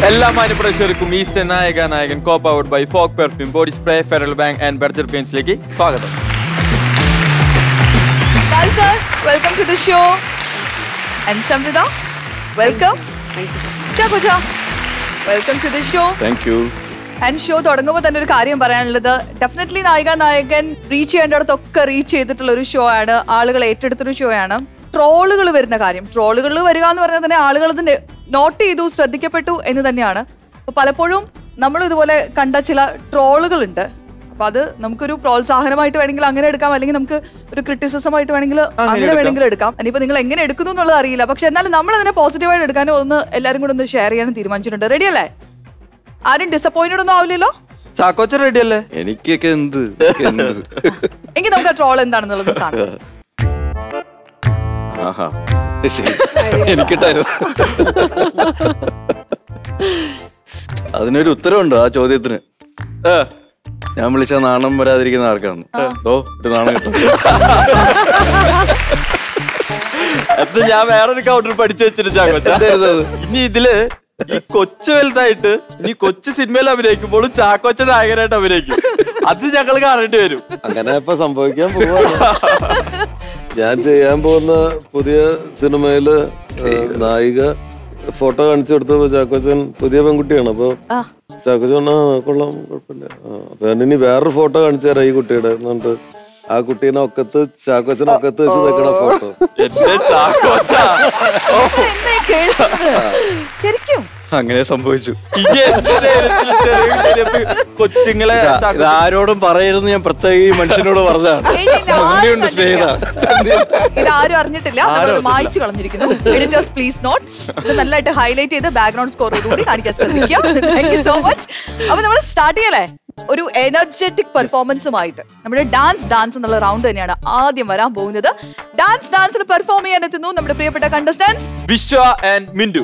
എല്ലാ മാന്യപ്രേക്ഷകർക്കും ഈസ്റ്റ് നായക നായകൻ co-powered by Fog Perfume, Body Spray, Federal Bank and Berger Paints-ലേക്ക് സ്വാഗതം. Lal sir, welcome to the show. And Samvrutha, welcome. Thank you. Chackochan, welcome to the show. Thank you. And show തുടങ്ങുമ്പോൾ തന്നെ ഒരു കാര്യം പറയാനുള്ളത്, definitely നായിക നായകൻ reach ചെയ്യേണ്ടടത്തൊക്കെ reach ചെയ്തിട്ടുള്ള ഒരു ഷോ ആണ്, ആളുകൾ ഏറ്റെടുത്തൊരു ഷോ ആണ്. ട്രോളുകൾ വരുന്ന കാര്യം, ട്രോളുകൾ വരിക എന്ന് പറഞ്ഞാൽ തന്നെ ആളുകൾ അത് നോട്ട് ചെയ്തു, ശ്രദ്ധിക്കപ്പെട്ടു എന്ന് തന്നെയാണ്. അപ്പോൾ പലപ്പോഴും നമ്മൾ ഇതുപോലെ കണ്ട ചില ട്രോളുകളുണ്ട്. അപ്പോൾ അത് നമുക്കൊരു പ്രോത്സാഹനമായിട്ട് വേണമെങ്കിൽ അങ്ങനെ എടുക്കാം, അല്ലെങ്കിൽ നമുക്ക് ഒരു ക്രിറ്റിസിസമായിട്ട് വേണമെങ്കിൽ അങ്ങനെ വേണമെങ്കിൽ എടുക്കാം. ഇനിയിപ്പോൾ നിങ്ങൾ എങ്ങനെ എടുക്കുന്നു എന്നുള്ളത് അറിയില്ല, പക്ഷെ എന്നാലും നമ്മൾ അതിനെ പോസിറ്റീവായിട്ട് എടുക്കാനും ഒന്ന് എല്ലാവരും കൂടെ ഒന്ന് ഷെയർ ചെയ്യാനും തീരുമാനിച്ചിട്ടുണ്ട്. റെഡി അല്ലേ? ആരും ഡിസപ്പോയിന്റഡ് ഒന്നും ആവില്ലല്ലോ? ചാക്കോച്ചൻ റെഡി അല്ലേ? എനിക്കൊക്കെ എന്ത് എങ്കിൽ നമുക്ക് ആ ട്രോൾ എന്താണെന്നുള്ളത് കാണാം. എനിക്കിട്ടായിരുന്നു. അതിനൊരു ഉത്തരവുണ്ട് ആ ചോദ്യത്തിന്. ഞാൻ വിളിച്ച നാണം വരാതിരിക്കുന്ന ആർക്കാണ്? ഒരു നാണം കിട്ടും. അത് ഞാൻ വേറൊരു കൗണ്ടർ പഠിച്ചു വെച്ചിട്ട് ചാക്കോച്ച. ഇനി ഇതില് ഈ കൊച്ചു വലുതായിട്ട് ഇനി കൊച്ചു സിനിമയിൽ അഭിനയിക്കുമ്പോഴും ചാക്കോച്ച നായകനായിട്ട് അഭിനയിക്കും. അത് ഞങ്ങൾ കാണേണ്ടി വരും. അങ്ങനെ ഇപ്പൊ സംഭവിക്കാൻ പോവാണ്. ഞാൻ ചെയ്യാൻ പോകുന്ന പുതിയ സിനിമയില് നായിക ഫോട്ടോ കാണിച്ചു കൊടുത്തപ്പോ ചാക്കോച്ചൻ പുതിയ പെൺകുട്ടിയാണ്. അപ്പൊ ചാക്കോച്ചൻ കൊള്ളാം, കുഴപ്പമില്ല. അപ്പൊ ഇനി വേറൊരു ഫോട്ടോ കാണിച്ചു തരാം ഈ കുട്ടിയുടെ എന്നിട്ട് ആ കുട്ടീനെ ഒക്കത്ത് ചാക്കോച്ചനെ ഒക്കത്ത് വെച്ച് നിൽക്കണ ഫോട്ടോ. ശരിക്കും അങ്ങനെ സംഭവിച്ചു. കൊച്ചുങ്ങളെ ആരോടും പറയരുതെന്ന് ഞാൻ പ്രത്യേക മനുഷ്യനോട് പറഞ്ഞതാണ്. സ്നേഹിത, ഇതാരും അറിഞ്ഞിട്ടില്ല, മായ്ച്ചു കളഞ്ഞിരിക്കുന്നു. Editors please note. ഇത് നല്ലതായിട്ട് ഹൈലൈറ്റ് ചെയ്ത് ബാക്ക്ഗ്രൗണ്ട് സ്കോറോടുകൂടി കാണിക്കാൻ ശ്രദ്ധിക്കുക. Thank you so much. അപ്പൊ നമ്മൾ സ്റ്റാർട്ട് ചെയ്യലേ ഒരു എനർജറ്റിക് പെർഫോമൻസുമായിട്ട്. നമ്മുടെ ഡാൻസ് എന്നുള്ള റൗണ്ട് തന്നെയാണ് ആദ്യം വരാൻ പോകുന്നത്. ഡാൻസിൽ പെർഫോം ചെയ്യാൻ എത്തുന്നു നമ്മുടെ പ്രിയപ്പെട്ട കണ്ടസ്റ്റന്റ്സ് വിശ്വ ആൻഡ് മിന്റു.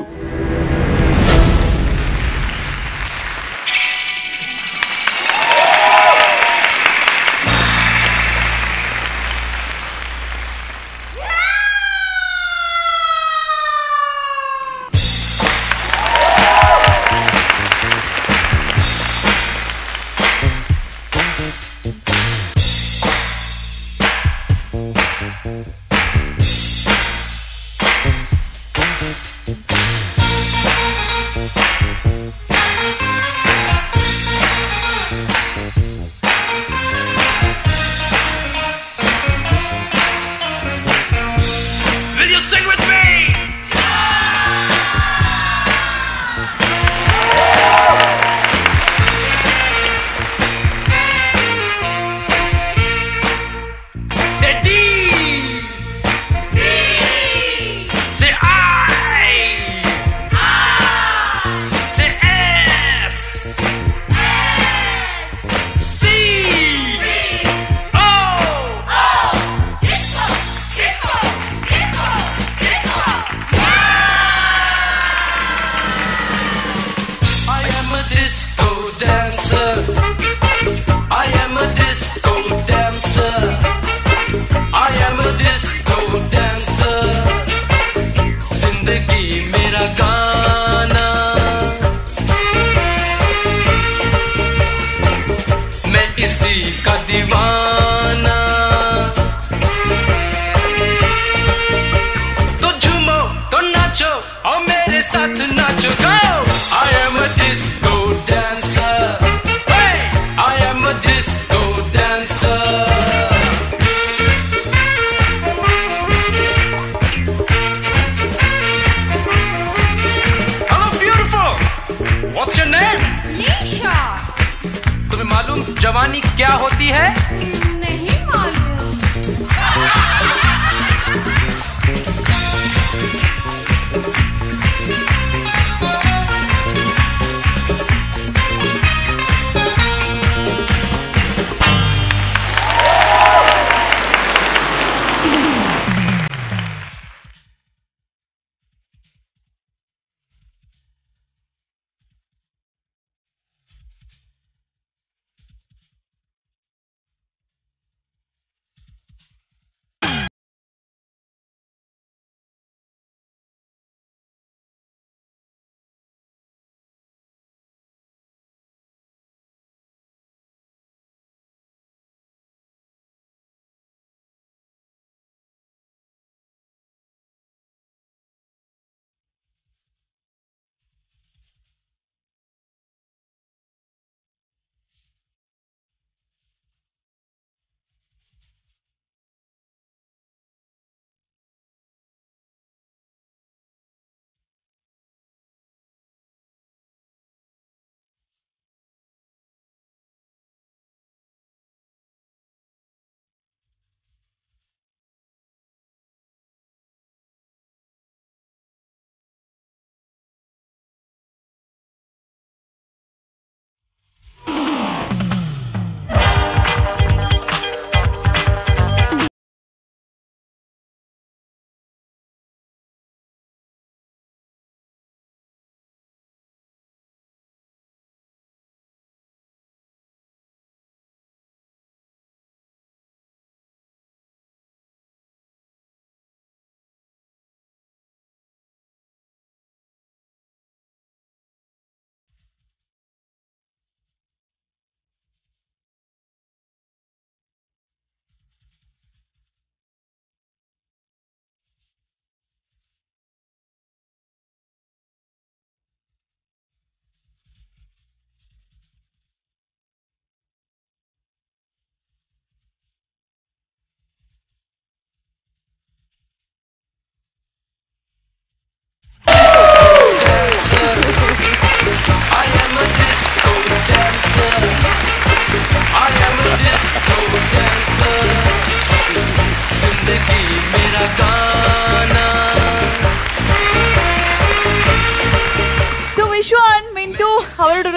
जवानी क्या होती है? नहीं मालूम।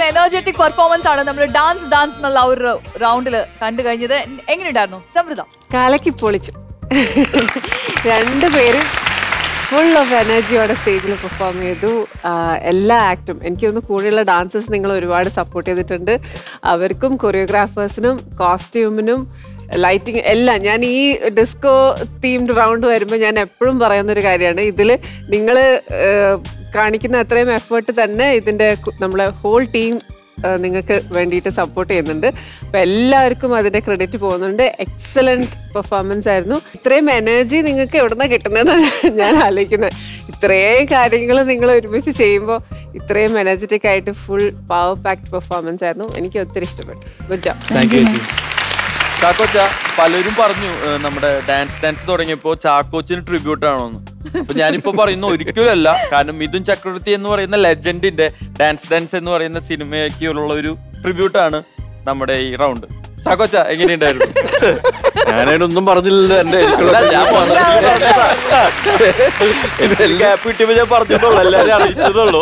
എനർജറ്റിക് പെർഫോമൻസ് ആണ് നമ്മൾ ഡാൻസ് എന്നുള്ള ആ ഒരു റൗണ്ടിൽ കണ്ടു കഴിഞ്ഞത്. എങ്ങനെയുണ്ടായിരുന്നു സംവൃത? കാലക്കി പൊളിച്ചു. രണ്ടുപേരും ഫുൾ ഓഫ് എനർജിയോടെ സ്റ്റേജിൽ പെർഫോം ചെയ്തു. എല്ലാ ആക്ടും എനിക്ക് തോന്നുന്നു കൂടെയുള്ള ഡാൻസേഴ്സ് നിങ്ങൾ ഒരുപാട് സപ്പോർട്ട് ചെയ്തിട്ടുണ്ട്. അവർക്കും കൊറിയോഗ്രാഫേഴ്സിനും കോസ്റ്റ്യൂമിനും ലൈറ്റിങ് എല്ലാം. ഞാൻ ഈ ഡിസ്കോ തീംഡ് റൗണ്ട് വരുമ്പോൾ ഞാൻ എപ്പോഴും പറയുന്നൊരു കാര്യമാണ്, ഇതിൽ നിങ്ങൾ കാണിക്കുന്ന അത്രയും എഫേർട്ട് തന്നെ ഇതിൻ്റെ നമ്മളെ ഹോൾ ടീം നിങ്ങൾക്ക് വേണ്ടിയിട്ട് സപ്പോർട്ട് ചെയ്യുന്നുണ്ട്. അപ്പം എല്ലാവർക്കും അതിൻ്റെ ക്രെഡിറ്റ് പോകുന്നുണ്ട്. എക്സലൻറ്റ് പെർഫോമൻസ് ആയിരുന്നു. ഇത്രയും എനർജി നിങ്ങൾക്ക് എവിടെ നിന്നാണ് കിട്ടുന്നതെന്നാണ് ഞാൻ ആലോചിക്കുന്നത്. ഇത്രയും കാര്യങ്ങൾ നിങ്ങൾ ഒരുമിച്ച് ചെയ്യുമ്പോൾ ഇത്രയും എനർജറ്റിക് ആയിട്ട് ഫുൾ പവർ പാക്ഡ് പെർഫോമൻസ് ആയിരുന്നു. എനിക്ക് ഒത്തിരി ഇഷ്ടപ്പെട്ടു. Good job. Thank you. ചാക്കോച്ച, പലരും പറഞ്ഞു നമ്മുടെ ഡാൻസ് തുടങ്ങിയപ്പോ ചാക്കോച്ചിന് ട്രിബ്യൂട്ട് ആണോന്ന്. അപ്പൊ ഞാനിപ്പോ പറയുന്നു ഒരിക്കലല്ല. കാരണം മിഥുൻ ചക്രവർത്തി എന്ന് പറയുന്ന ലെജൻഡിന്റെ ഡാൻസ് എന്ന് പറയുന്ന സിനിമയ്ക്കുള്ള ഒരു ട്രിബ്യൂട്ട് ആണ് നമ്മുടെ ഈ റൗണ്ട്. ചാക്കോച്ച എങ്ങനെയുണ്ടായിരുന്നു? ഞാനതിനൊന്നും പറഞ്ഞില്ലല്ലോ. എന്റെ ഗ്യാപ്പ് കിട്ടിയപ്പോ ഞാൻ പറഞ്ഞിട്ടുള്ളൂ, എല്ലാവരും അറിയിച്ചതുള്ളൂ.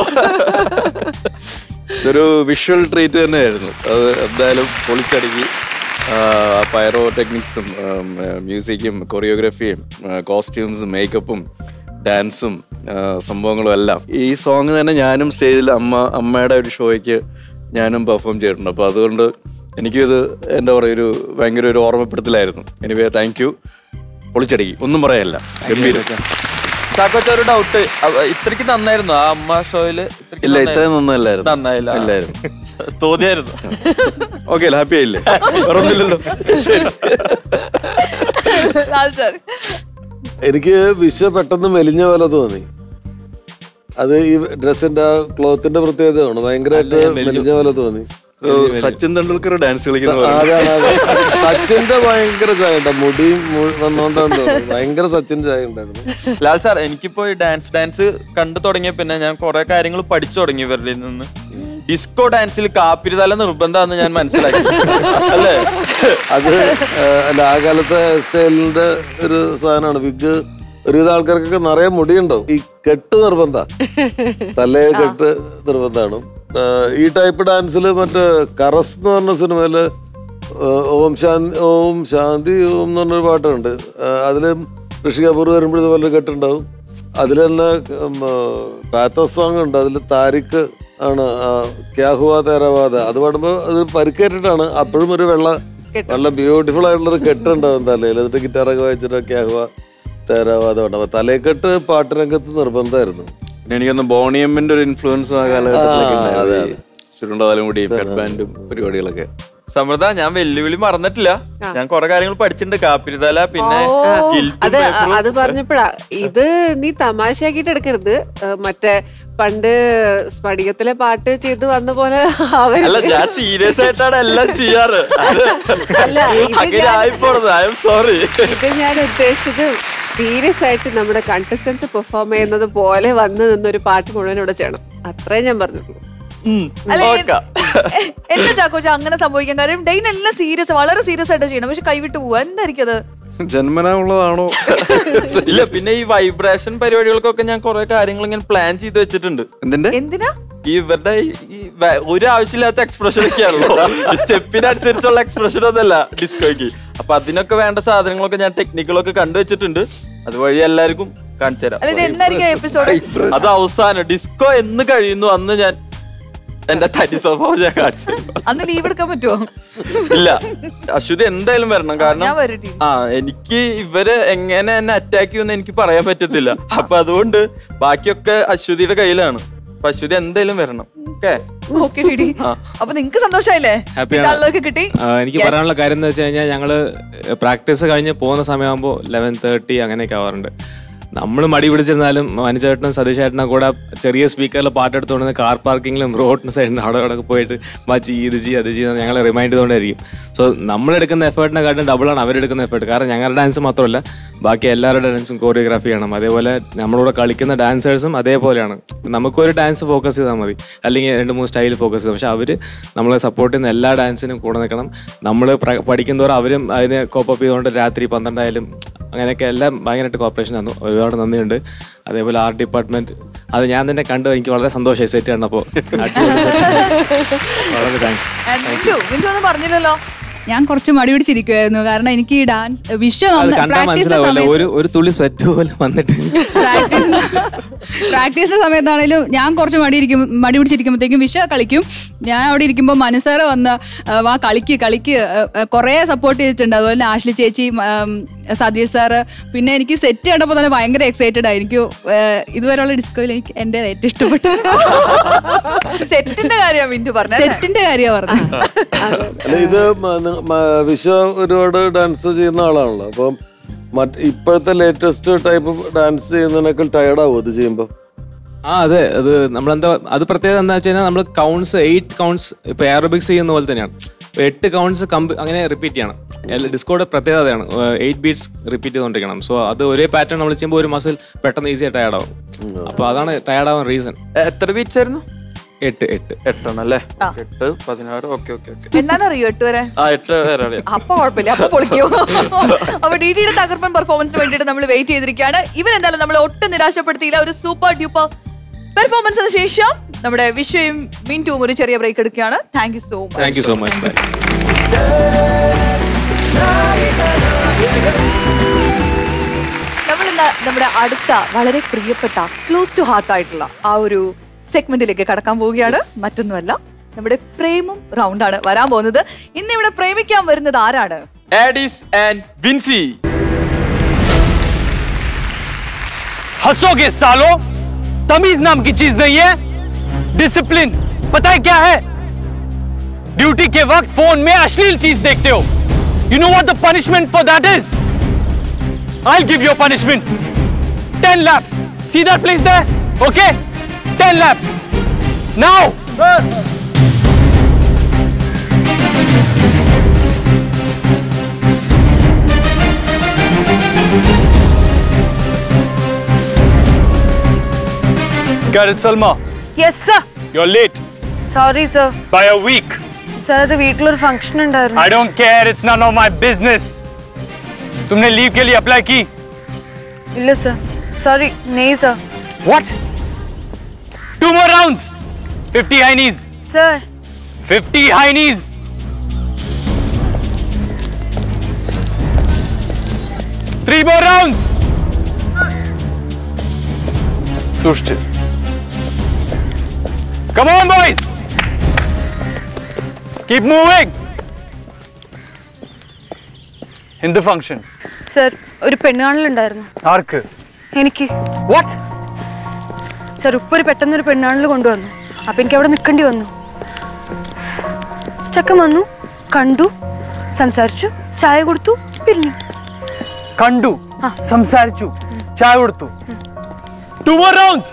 ഇതൊരു വിഷ്വൽ ട്രീറ്റ് തന്നെയായിരുന്നു. അത് എന്തായാലും പൊളിച്ചടുക്കി. പൈറോ ടെക്നിക്സും മ്യൂസിക്കും കൊറിയോഗ്രഫിയും കോസ്റ്റ്യൂംസും മേക്കപ്പും ഡാൻസും സംഭവങ്ങളും എല്ലാം. ഈ സോങ് തന്നെ ഞാനും സ്റ്റേജിൽ അമ്മയുടെ ഒരു ഷോയ്ക്ക് ഞാനും പെർഫോം ചെയ്തിട്ടുണ്ട്. അപ്പോൾ അതുകൊണ്ട് എനിക്കിത് എന്താ പറയുക, ഒരു ഭയങ്കര ഒരു ഓർമ്മപ്പെടുത്തലായിരുന്നു. Anyway thank you. പൊളിച്ചടുക്കി, ഒന്നും പറയല്ല. ഗംഭീരം. ചാക്കോച്ച, ഒരു ഡൗട്ട്, ഇത്രയ്ക്ക് നന്നായിരുന്നു ആ അമ്മ ഷോയില്? ഇല്ല, ഇത്രയും നന്നായില്ലായിരുന്നു. നന്നായില്ലായിരുന്നു തോന്നിയായിരുന്നു. ഓക്കെ, ഹാപ്പി ആയില്ലേ? പറഞ്ഞില്ലല്ലോ. എനിക്ക് പെട്ടെന്ന് മെലിഞ്ഞ പോലെ തോന്നി. അത് ഈ ഡ്രസ്സിന്റെ ക്ലോത്തിന്റെ പ്രത്യേകതയാണ്. ഭയങ്കരമായിട്ട് മെലിഞ്ഞ പോലെ തോന്നി. സച്ചിൻ തെണ്ടുൽക്കർ ഡാൻസ് കളിക്കുന്ന സച്ചിന്റെ ഭയങ്കര ചായ ഉണ്ടാ, മുടി വന്നോണ്ടാണ് ഭയങ്കര സച്ചിൻ ചായ ഉണ്ടായിരുന്നു. ലാൽ സാർ, എനിക്കിപ്പോ ഈ ഡാൻസ് കണ്ടു തുടങ്ങിയ പിന്നെ ഞാൻ കുറെ കാര്യങ്ങൾ പഠിച്ചു തുടങ്ങി ഇവരുടെ നിന്ന്. ഡിസ്കോ ഡാൻസിൽ കാപ്പിരിതല നിർബന്ധമാണെന്ന് ഞാൻ മനസ്സിലാക്കി. അല്ലേ? അത് അല്ല, ആ കാലത്തെ സ്റ്റൈലിന്റെ ഒരു സാധനമാണ്. വിഗ് ഒരുവിധ ആൾക്കാർക്കൊക്കെ നിറയെ മുടിയുണ്ടാവും. ഈ കെട്ട് നിർബന്ധ, തലയെ കെട്ട് നിർബന്ധമാണ്. ഈ ടൈപ്പ് ഡാൻസിൽ മറ്റേ കറസ് എന്ന് പറഞ്ഞ സിനിമയില് ഓം ശാന്തി ഓം എന്ന് പറഞ്ഞൊരു പാട്ടുണ്ട്. അതില് ഋഷി കപൂർ വരുമ്പോൾ ഇതുപോലെ കെട്ടുണ്ടാവും. അതിൽ തന്നെ പാത്തോസ് സോങ് ഉണ്ട്. അതിൽ താരിഖ് ആണ് ക്യാ ഹുവാ തേരാ വാദ. അത് പാടുമ്പോൾ അത് പരിക്കേറ്റിട്ടാണ്. അപ്പോഴും ഒരു നല്ല ബ്യൂട്ടിഫുൾ ആയിട്ടുള്ളൊരു കെട്ടുണ്ടാവും തലയിൽ. എന്നിട്ട് ഗിറ്റാറൊക്കെ വായിച്ചിട്ട് ക്യാ ഹുവാ തേരാ വാദ പാടും. അപ്പൊ തലയെക്കെട്ട് പാട്ട് രംഗത്ത് നിർബന്ധമായിരുന്നു. എനിക്കൊന്ന് ബോണിയമ്മിന്റെ ഒരു ഇൻഫ്ലുവൻസ് ആ കാലഘട്ടത്തിലൊക്കെ ചുരുണ്ടതാലും കട്ട് ബാൻഡും പരിപാടികളൊക്കെ. സമൃദ്ധ, ഞാൻ വെല്ലുവിളി മറന്നിട്ടില്ല. ഞാൻ കുറെ കാര്യങ്ങൾ പഠിച്ചിട്ടുണ്ട്. കാപ്പിരിതല, പിന്നെ അത് പറഞ്ഞപ്പോഴാ ഇത് നീ തമാശയാക്കിട്ട് എടുക്കരുത്. മറ്റേ പണ്ട് സ്ഫടികത്തിലെ പാട്ട് ചെയ്ത് വന്ന പോലെ അല്ല, ഞാൻ സീരിയസ് ആയിട്ടാണ് എല്ലാം ചെയ്യാറ്. അല്ല, ഇത് ഞാൻ ഉദ്ദേശിച്ചത് സീരിയസ് ആയിട്ട് നമ്മുടെ കണ്ടസ്റ്റൻസ് പെർഫോം ചെയ്യുന്നത് പോലെ വന്ന് നിന്നൊരു പാട്ട് മുഴുവൻ ഇവിടെ ചെയ്യണം. അത്രേ ഞാൻ പറഞ്ഞിട്ടുള്ളൂ. എന്താ ചാക്കോച്ച അങ്ങനെ സംഭവിക്കാൻ കാര്യം? ഡെയിൻ എല്ലാം സീരിയസ്, വളരെ സീരിയസ് ആയിട്ട് ചെയ്യണം. പക്ഷെ കൈവിട്ട് പോവാ, എന്തായിരിക്കും അത്? ജന്മനാ ഉള്ളതാണോ? ഇല്ല, പിന്നെ ഈ വൈബ്രേഷൻ പരിപാടികൾക്കൊക്കെ ഞാൻ കുറെ കാര്യങ്ങൾ ഇങ്ങനെ പ്ലാൻ ചെയ്ത് വെച്ചിട്ടുണ്ട്. എന്തിനാ? ഇവരുടെ ഒരു ആവശ്യമില്ലാത്ത എക്സ്പ്രഷൻ ഒക്കെയാണല്ലോ. സ്റ്റെപ്പിനനുസരിച്ചുള്ള എക്സ്പ്രഷൻ ഒന്നല്ല ഡിസ്കോയ്ക്ക്. അപ്പൊ അതിനൊക്കെ വേണ്ട സാധനങ്ങളൊക്കെ ഞാൻ ടെക്നിക്കുകളൊക്കെ കണ്ടുവച്ചിട്ടുണ്ട്. അതുവഴി എല്ലാവർക്കും കാണിച്ചു തരാം. അത് അവസാനം ഡിസ്കോ എന്ന് കഴിയുന്നു അന്ന് ഞാൻ എന്റെ തനി സ്വഭാവം ഞാൻ കാണിച്ചു. അന്ന് ലീവ് എടുക്കാൻ പറ്റുമോ? ഇല്ല, അശ്വതി എന്തായാലും വരണം. കാരണം എനിക്ക് ഇവര് എങ്ങനെ എന്നെ അറ്റാക്ക് ചെയ്യുമെന്ന് എനിക്ക് പറയാൻ പറ്റത്തില്ല. അപ്പൊ അതുകൊണ്ട് ബാക്കിയൊക്കെ അശ്വതിയുടെ കയ്യിലാണ്. അപ്പൊ അശ്വതി എന്തായാലും വരണം. അപ്പൊ നിങ്ങക്ക് സന്തോഷായില്ലേ? കിട്ടി. എനിക്ക് പറയാനുള്ള കാര്യം എന്ന് വെച്ച് കഴിഞ്ഞാൽ ഞങ്ങള് പ്രാക്ടീസ് കഴിഞ്ഞ് പോകുന്ന സമയമാകുമ്പോൾ 11:30 അങ്ങനെയൊക്കെ ആവാറുണ്ട്. നമ്മൾ മടി പിടിച്ചിരുന്നാലും മനുചേട്ടനും സതീഷേട്ടനും കൂടെ ചെറിയ സ്പീക്കറിൽ പാട്ടെടുത്തുകൊണ്ട് കാർ പാർക്കിങ്ങിലും റോഡിന് സൈഡിലും അവിടെ പോയിട്ട് വാച്ച് ഇത് ചെയ്യും അത് ചെയ്യുന്ന ഞങ്ങളെ റിമൈൻഡ് ചെയ്തുകൊണ്ടായിരിക്കും. സോ നമ്മളെടുക്കുന്ന എഫേർട്ടിനെക്കാട്ടും ഡബിളാണ് അവരെടുക്കുന്ന എഫേർട്ട്. കാരണം ഞങ്ങളുടെ ഡാൻസ് മാത്രമല്ല, ബാക്കി എല്ലാവരുടെ ഡാൻസും കോറിയോഗ്രാഫി ചെയ്യണം. അതേപോലെ നമ്മളിവിടെ കളിക്കുന്ന ഡാൻസേഴ്സും അതേപോലെയാണ്. നമുക്കൊരു ഡാൻസ് ഫോക്കസ് ചെയ്താൽ മതി, അല്ലെങ്കിൽ 2-3 സ്റ്റൈൽ ഫോക്കസ് ചെയ്താൽ. പക്ഷെ അവർ നമ്മളെ സപ്പോർട്ട് ചെയ്യുന്ന എല്ലാ ഡാൻസിനും കൂടെ നിൽക്കണം. നമ്മൾ പഠിക്കുന്നതോറും അവരും അതിനെ കോപ്പപ്പ് ചെയ്തുകൊണ്ട് രാത്രി 12 ആയാലും അങ്ങനെയൊക്കെ എല്ലാം ഭയങ്കരമായിട്ട് കോപ്പറേഷൻ തന്നു. ഒരുപാട് നന്ദിയുണ്ട്. അതേപോലെ ആർട്ട് ഡിപ്പാർട്ട്മെൻറ്റ് അത് ഞാൻ തന്നെ കണ്ടു. എനിക്ക് വളരെ സന്തോഷമായി സെറ്റ് കണ്ടപ്പോൾ. വളരെ താങ്ക്സ്. മിന്റു ഒന്നും പറഞ്ഞില്ലല്ലോ. ഞാൻ കുറച്ച് മടി പിടിച്ചിരിക്കുവായിരുന്നു, കാരണം എനിക്ക് ഈ ഡാൻസ് കണ്ടാൽ മനസ്സിലാവില്ല, ഒരു തുള്ളി സ്വെറ്റ് പോലെ വന്നിട്ട്. പ്രാക്ടീസിന്റെ സമയത്താണെങ്കിലും ഞാൻ കുറച്ച് മടി പിടിച്ചിരിക്കുമ്പോഴത്തേക്കും വിഷ കളിക്കും. ഞാൻ അവിടെ ഇരിക്കുമ്പോൾ മനസ്സേറെ വന്ന് വാ കളിക്ക് കുറേ സപ്പോർട്ട് ചെയ്തിട്ടുണ്ട്. അതുപോലെ തന്നെ ആഷ്ലി ചേച്ചി, സതീഷ് സാറ്. പിന്നെ എനിക്ക് സെറ്റ് കണ്ടപ്പോൾ തന്നെ ഭയങ്കര എക്സൈറ്റഡ് ആയി. എനിക്ക് ഇതുവരെയുള്ള ഡിസ്കോയിൽ എനിക്ക് എൻ്റെ ഏറ്റവും ഇഷ്ടപ്പെട്ട സെറ്റിന്റെ കാര്യമാണ് മിന്റു പറഞ്ഞത്. സെറ്റിന്റെ കാര്യമാണ് പറഞ്ഞത്. ഇത് വിശ്വ ഒരുപാട് ഡാൻസ് ചെയ്യുന്ന ആളാണല്ലോ. അപ്പം ഇപ്പോഴത്തെ ലേറ്റസ്റ്റ് ടൈപ്പ് ഡാൻസ് ചെയ്യുന്നതിനേക്കാൾ ടയർഡാവും അത് ചെയ്യുമ്പോൾ? അതെ, അത് നമ്മളെന്താ, അത് പ്രത്യേകത എന്താ വെച്ച് കഴിഞ്ഞാൽ നമ്മൾ കൗണ്ട്സ് 8 കൗണ്ട്സ് ഇപ്പൊ എയറോബിക്സ് ചെയ്യുന്ന പോലെ തന്നെയാണ്. 8 കൗണ്ട്സ് അങ്ങനെ റിപ്പീറ്റ് ചെയ്യണം. ഡിസ്കോയുടെ പ്രത്യേകതയാണ് 8 ബീറ്റ്സ് റിപ്പീറ്റ് ചെയ്തുകൊണ്ടിരിക്കണം. സോ അത് ഒരേ പാറ്റേൺ നമ്മൾ ചെയ്യുമ്പോൾ ഒരു മസിൽ പെട്ടെന്ന് ഈസിയായി ടയർഡ് ആവും. അപ്പൊ അതാണ് ടയർഡ് ആവാൻ റീസൺ. എത്ര ബീറ്റ്സ് ആയിരുന്നു? 8 ആണല്ലേ? 8, 16. ഓക്കെ. എന്നാന്നറിയോ 8 വരെ? 8 വരെ. അപ്പൊ കുഴപ്പമില്ല, അപ്പൊ പൊളിക്കോ. അപ്പൊ ഡിഡിയുടെ തകർപ്പൻ പെർഫോമൻസിന് വേണ്ടിയിട്ട് നമ്മൾ വെയിറ്റ് ചെയ്തിരിക്കുകയാണ്. ഇവരെന്തായാലും നമ്മൾ ഒട്ടും നിരാശപ്പെടുത്തിയില്ല. ഒരു സൂപ്പർ ഡ്യൂപ്പർ പെർഫോമൻസിന് ശേഷം നമ്മുടെ വിശ്വയും മിന്റുവും ഒരു ചെറിയ ബ്രേക്ക് എടുക്കുകയാണ്. Thank you so much. നമ്മൾ ഇന്ന് നമ്മുടെ അടുത്ത വളരെ പ്രിയപ്പെട്ട ക്ലോസ് ടു ഹാർട്ട് ആയിട്ടുള്ള ആ ഒരു സെഗ്മെന്റിലേക്ക് കടക്കാൻ പോവുകയാണ്. മറ്റൊന്നുമല്ല, നമ്മുടെ പ്രേമം റൗണ്ടാണ് വരാൻ പോകുന്നത്. ഇന്ന് ഇവിടെ പ്രേമിക്കാൻ വരുന്നത് ആരാണ്? ആഡിസ് ആൻഡ് വിൻസി. हंसोगे सालो, तमीज नाम की चीज नहीं है. डिसिप्लिन पता है क्या है? ड्यूटी के वक्त फोन में अश्लील चीज देखते हो. You know what the punishment for that is? I'll give you a punishment. 10 laps. See that place there? Okay? 10 laps. Now! Sir! Got it, Salma? Yes, sir. You're late. Sorry, sir. By a week. Sir, അത് വീട്ടിലൊരു function ഉണ്ടായിരുന്നു. I don't care. It's none of my business. तुमने leave के लिए apply की? ഇല്ല sir. Sorry, नहीं sir. What? 2 more rounds. 50 high knees. Sir. 50 high knees. 3 more rounds. Sushti. Come on, boys. Keep moving. In the function. Sir, ഒരു പെണ്ണാണലുണ്ടായിരുന്നു. ആർക്ക്? എനിക്ക്. What? Sir, ഉപ്പൊരു പെട്ടെന്നൊരു പെണ്ണാണൽ കൊണ്ടുവന്നു. അപ്പൊ എനിക്ക് അവിടെ നിൽക്കേണ്ടി വന്നു. ചക്കൻ വന്നു, കണ്ടു, സംസാരിച്ചു, ചായ കൊടുത്തു, പിരിഞ്ഞു. കണ്ടു, സംസാരിച്ചു, ചായ കൊടുത്തു. 2 more rounds.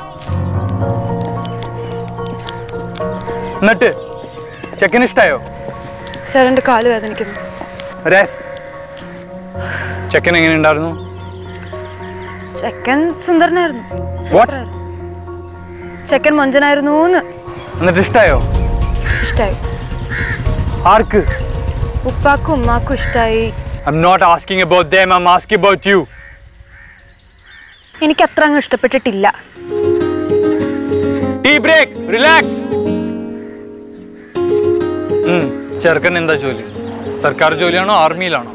എന്നിട്ട് ചെക്കൻ ഇഷ്ടായോ? സർ, എന്റെ കാല് വേദനിക്കുന്നു. റെസ്റ്റ്. ചെക്കൻ എങ്ങനെ ഉണ്ടായിരുന്നു? ചെക്കൻ സുന്ദരനായിരുന്നു. What? ചെക്കൻ മൊഞ്ചനായിരുന്നു. എന്നിട്ട് ഇഷ്ടായോ? ഇഷ്ടായി. ആർക്ക്? ഉപ്പാക്കും ഉമ്മാക്കും ഇഷ്ടായി. I'm not asking about them, I'm asking about you. എനിക്ക് അത്ര അങ്ങ് ഇഷ്ടപ്പെട്ടിട്ടില്ല. Tea break, relax. ചെറുക്കൻ എന്താ ജോലി? സർക്കാർ ജോലിയാണോ ആർമിയിലാണോ?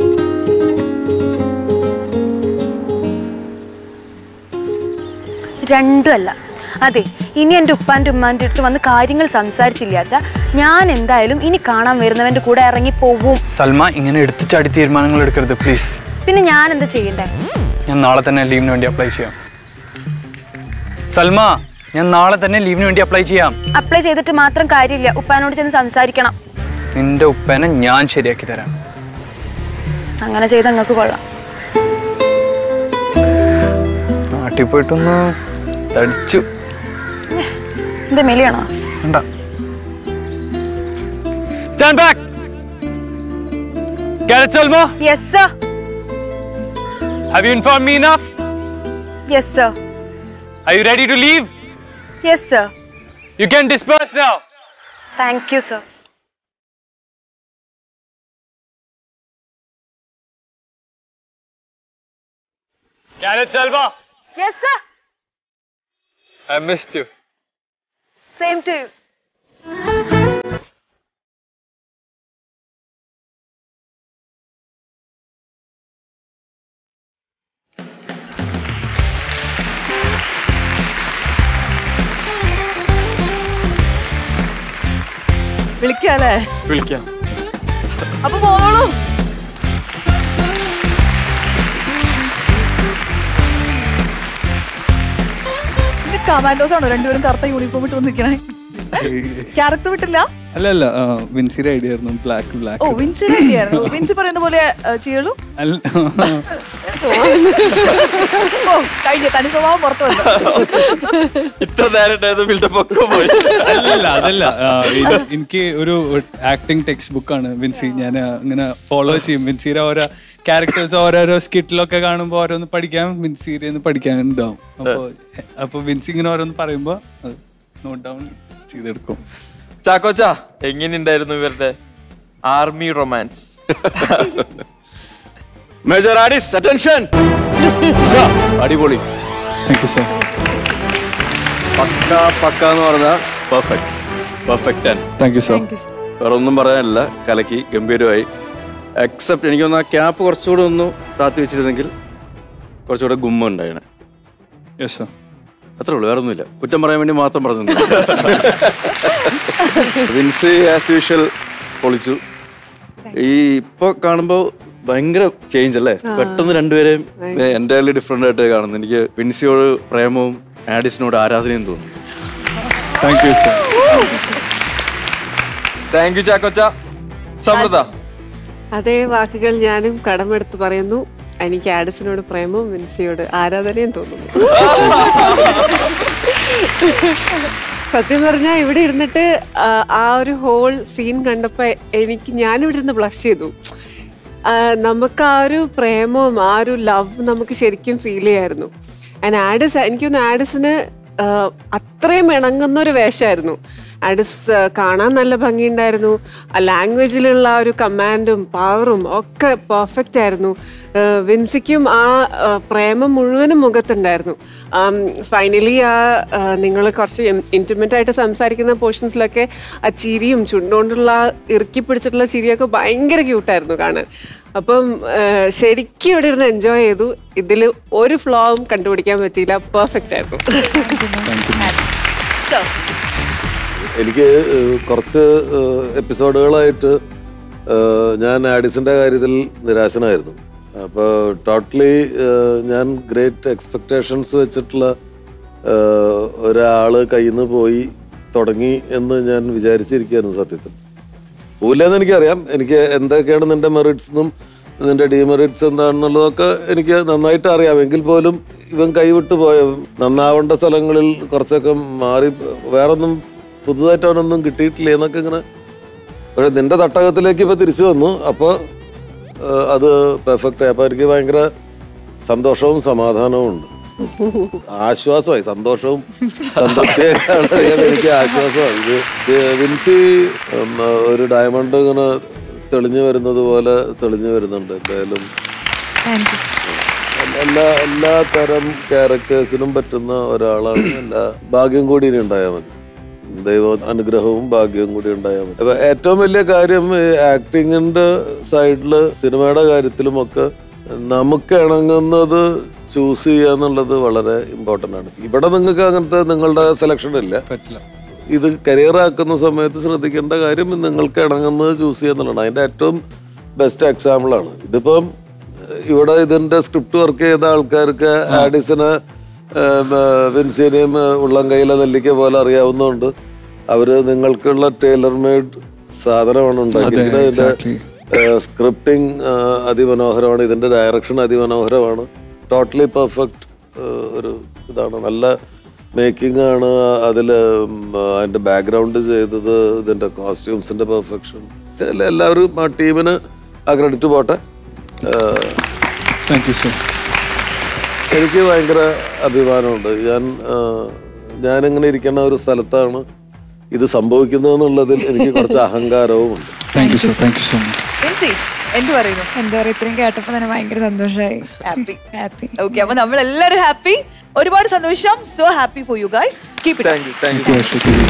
രണ്ടുമല്ല. അതെ, ഇനി എൻ്റെ ഉപ്പാൻ്റെ ഉമ്മാൻ്റെ അടുത്ത് വന്ന് കാര്യങ്ങൾ സംസാരിച്ചില്ലാച്ചാ ഞാൻ എന്തായാലും ഇനി കാണാൻ വരുന്നവൻ്റെ കൂടെ ഇറങ്ങി പോവും. സൽമ, ഇങ്ങനെ എടുത്തു ചാടി തീരുമാനങ്ങൾ എടുക്കരുത് പ്ലീസ്. പിന്നെ ഞാൻ എന്താ ചെയ്യണ്ടേ? ഞാൻ നാളെ തന്നെ ലീവിന് വേണ്ടി അപ്ലൈ ചെയ്യാം. സൽമ, ഞാൻ നാളെ തന്നെ ലീവിന് വേണ്ടി അപ്ലൈ ചെയ്യാം. അപ്ലൈ ചെയ്തിട്ട് മാത്രം കാര്യമില്ല, ഉപ്പാനോട് ചെന്ന് സംസാരിക്കണം. നിന്റെ ഉപ്പനെ ഞാൻ ശരിയാക്കി തരാം. അങ്ങനെ ചെയ്ത് അങ്ങക്ക് കൊള്ളാം. നാട്ടിൽ പോയിട്ടൊന്ന് തടിച്ചു. എന്താ മെലിയാണോ? Stand back. Get it, Salma? Yes, sir. Have you informed me enough? Yes, sir. Are you ready to leave? Yes, sir. You can disperse now. Thank you, sir. Get it, Salma? Yes, sir. I missed you. Same to you. വിളിക്കാല്ലേ? വിളിക്കാം. അപ്പൊ പോന്നോളൂ. Commandos ആണോ രണ്ടുപേരും കറുത്ത uniform ഇട്ട് വന്നിരിക്കണേ? Character വിട്ടില്ല? അല്ല വിൻസിയുടെ idea ആയിരുന്നു. ബ്ലാക്ക്. ഓ വിൻസിയുടെ ഐഡിയ ആയിരുന്നു. വിൻസി പറയുന്ന പോലെ ചെയ്യുള്ളൂ. ഓ കഴിഞ്ഞ തനി സ്വഭാവം പുറത്തു വന്നു. ഇത്ര നേരിട്ട് പോയി. അതല്ല എനിക്ക് ഒരു ആക്ടിങ് ടെക്സ്റ്റ് ബുക്കാണ് വിൻസി. ഞാൻ ഇങ്ങനെ ഫോളോ ചെയ്യും. വിൻസിയുടെ ഓരോ ക്യാരക്ടേഴ്സ് ഓരോരോ സ്കിറ്റിലൊക്കെ കാണുമ്പോൾ ഓരോന്ന് പഠിക്കാൻ വിൻസിയിൽ പഠിക്കാൻ ഉണ്ടാവും. അപ്പൊ വിൻസി ഇങ്ങനെ ഓരോന്ന് പറയുമ്പോ നോട്ട് ഡൗൺ ചെയ്തെടുക്കും. ചാക്കോച്ച എങ്ങനെയുണ്ടായിരുന്നു ഇവരുടെ army romance? Major artist attention. അടിപൊളി. Thank you sir. പക്ക എന്ന് പറഞ്ഞാൽ പെർഫെക്റ്റ്. Thank you sir. വേറെ ഒന്നും പറയാനില്ല. കലക്കി ഗംഭീരമായി. എക്സെപ്റ്റ് എനിക്കൊന്ന് ആ ക്യാപ്പ് കുറച്ചുകൂടെ ഒന്ന് താത്തി വെച്ചിരുന്നെങ്കിൽ കുറച്ചുകൂടെ ഗുമ്മ ഉണ്ടായിരുന്നു. Yes sir. അത്രേ ഉള്ളൂ, വേറെ ഒന്നുമില്ല. കുറ്റം പറയാൻ വേണ്ടി മാത്രം പറഞ്ഞു. വിൻസി ആസ് യൂഷ്വൽ പൊളിച്ചു. ഈ ഇപ്പൊ കാണുമ്പോ ഭയങ്കര ചേഞ്ച് അല്ലേ? പെട്ടെന്ന് രണ്ടുപേരെയും എൻ്റയർലി ഡിഫറെന്റ് ആയിട്ട് കാണുന്നു. എനിക്ക് വിൻസിയോട് പ്രേമവും ആഡിസിനോട് ആരാധനയും തോന്നുന്നു. Thank you sir. Thank you ചാക്കോച്ച. സമൃദ്ധ. അതേ വാക്കുകൾ ഞാനും കടമെടുത്ത് പറയുന്നു. എനിക്ക് ആഡിസിനോട് പ്രേമവും വിൻസിയോട് ആരാധനയും തോന്നുന്നു. സത്യം പറഞ്ഞാൽ ഇവിടെ ഇരുന്നിട്ട് ആ ഒരു ഹോൾ സീൻ കണ്ടപ്പോ ഞാനിവിടെ ഇരുന്ന് ബ്ലഷ് ചെയ്തു. നമുക്ക് ആ ഒരു പ്രേമവും ആ ഒരു ലവ് നമുക്ക് ശരിക്കും ഫീൽ ചെയ്യായിരുന്നു. എനിക്കൊന്ന് ആഡിസിന് അത്രയും ഇണങ്ങുന്ന ഒരു വേഷമായിരുന്നു. ആഡിസ് കാണാൻ നല്ല ഭംഗിയുണ്ടായിരുന്നു. ആ ലാംഗ്വേജിലുള്ള ആ ഒരു കമാൻഡും പവറും ഒക്കെ പെർഫെക്റ്റ് ആയിരുന്നു. വിൻസിക്കും ആ പ്രേമം മുഴുവനും മുഖത്തുണ്ടായിരുന്നു. ഫൈനലി നിങ്ങൾ കുറച്ച് ഇൻറ്റിമേറ്റ് ആയിട്ട് സംസാരിക്കുന്ന പോർഷൻസിലൊക്കെ ആ ചിരിയും ചുണ്ടുകൊണ്ടുള്ള ഇറുക്കി പിടിച്ചിട്ടുള്ള ചിരിയൊക്കെ ഭയങ്കര ക്യൂട്ടായിരുന്നു കാണാൻ. അപ്പം ശരിക്കും ഇവിടെ ഇരുന്ന് എൻജോയ് ചെയ്തു. ഇതിൽ ഒരു ഫ്ലോവും കണ്ടുപിടിക്കാൻ പറ്റിയില്ല. പെർഫെക്റ്റ് ആയിരുന്നു. എനിക്ക് കുറച്ച് എപ്പിസോഡുകളായിട്ട് ഞാൻ ആഡിസിൻ്റെ കാര്യത്തിൽ നിരാശനായിരുന്നു. അപ്പോൾ ടോട്ടലി ഞാൻ ഗ്രേറ്റ് എക്സ്പെക്റ്റേഷൻസ് വെച്ചിട്ടുള്ള ഒരാൾ കയ്യിൽ നിന്ന് പോയി തുടങ്ങി എന്ന് ഞാൻ വിചാരിച്ചിരിക്കുകയായിരുന്നു. സത്യത്തിൽ പോലെന്ന് എനിക്കറിയാം. എനിക്ക് എന്തൊക്കെയാണ് നിന്റെ മെറിറ്റ്സ് നിന്റെ ഡിമെറിറ്റ്സ് എന്താണെന്നുള്ളതൊക്കെ എനിക്ക് നന്നായിട്ട് അറിയാം. എങ്കിൽ പോലും ഇവൻ കൈവിട്ട് പോയ നന്നാവേണ്ട സ്ഥലങ്ങളിൽ കുറച്ചൊക്കെ മാറി വേറൊന്നും പുതുതായിട്ട് അവനൊന്നും കിട്ടിയിട്ടില്ല എന്നൊക്കെ ഇങ്ങനെ. പക്ഷെ നിന്റെ തട്ടകത്തിലേക്ക് ഇപ്പൊ തിരിച്ചു വന്നു. അപ്പോൾ അത് പെർഫെക്റ്റ്. അപ്പൊ എനിക്ക് ഭയങ്കര സന്തോഷവും സമാധാനവും ഉണ്ട്. ആശ്വാസമായി. സന്തോഷവും സംതൃപ്തിയൊക്കെയാണ് എനിക്ക് ആശ്വാസമായി. ഇത് വിൻസി ഒരു ഡയമണ്ട് ഇങ്ങനെ തെളിഞ്ഞു വരുന്നത് പോലെ തെളിഞ്ഞു വരുന്നുണ്ട്. എന്തായാലും എല്ലാ തരം ക്യാരക്ടേഴ്സിനും പറ്റുന്ന ഒരാളാണ്. എല്ലാ ഭാഗ്യം കൂടി ഇനി ഉണ്ടായാൽ മതി. ദൈവ അനുഗ്രഹവും ഭാഗ്യവും കൂടി ഉണ്ടായാൽ മതി. അപ്പൊ ഏറ്റവും വലിയ കാര്യം ആക്ടിങ്ങിന്റെ സൈഡില് സിനിമയുടെ കാര്യത്തിലുമൊക്കെ നമുക്ക് ഇണങ്ങുന്നത് ചൂസ് ചെയ്യുക എന്നുള്ളത് വളരെ ഇമ്പോർട്ടൻ്റ് ആണ്. ഇവിടെ നിങ്ങൾക്ക് അങ്ങനത്തെ നിങ്ങളുടെ സെലക്ഷൻ ഇല്ല. ഇത് കരിയർ ആക്കുന്ന സമയത്ത് ശ്രദ്ധിക്കേണ്ട കാര്യം നിങ്ങൾക്ക് ഇണങ്ങുന്നത് ചൂസ് ചെയ്യുക എന്നുള്ളതാണ്. അതിൻ്റെ ഏറ്റവും ബെസ്റ്റ് എക്സാമ്പിളാണ് ഇതിപ്പം. ഇവിടെ ഇതിൻ്റെ സ്ക്രിപ്റ്റ് വർക്ക് ചെയ്ത ആൾക്കാർക്ക് ആഡിസിനെ വിൻസിനെയും ഉള്ളം കയ്യിലെ നെല്ലിക്ക പോലെ അറിയാവുന്നതുകൊണ്ട് അവര് നിങ്ങൾക്കുള്ള ടൈലർ മെയ്ഡ് സാധനമാണ് ഉണ്ടാക്കിയത്. ഇതിന്റെ സ്ക്രിപ്റ്റിംഗ് അതിമനോഹരമാണ്. ഇതിന്റെ ഡയറക്ഷൻ അതിമനോഹരമാണ്. ടോട്ടലി പെർഫെക്റ്റ് ഒരു ഇതാണ്. നല്ല മേക്കിംഗ് ആണ്. അതില് അതിന്റെ ബാക്ക്ഗ്രൗണ്ട് ചെയ്തത്, ഇതിന്റെ കോസ്റ്റ്യൂംസിന്റെ പെർഫെക്ഷൻ, എല്ലാവരും ആ ടീമിന് ആ ക്രെഡിറ്റ് പോട്ടെ. Thank you sir. എനിക്ക് ഭയങ്കര അഭിമാനമുണ്ട്. ഞാനിങ്ങനെ ഇരിക്കുന്ന ഒരു സ്ഥലത്താണ് ഇത് സംഭവിക്കുന്നതെന്നുള്ളതിൽ എനിക്ക് കുറച്ച് അഹങ്കാരവും ഉണ്ട്. Thank you sir. Thank you so much. എന്ത് പറയുന്നു? എന്താ പറയുക, ഇത്രയും കേട്ടപ്പോ തന്നെ ഭയങ്കര സന്തോഷമായി. ഹാപ്പി. ഓക്കെ, അപ്പൊ നമ്മൾ എല്ലാവരും ഹാപ്പി. ഒരുപാട് സന്തോഷം. So happy for you guys. Keep it. Thank you.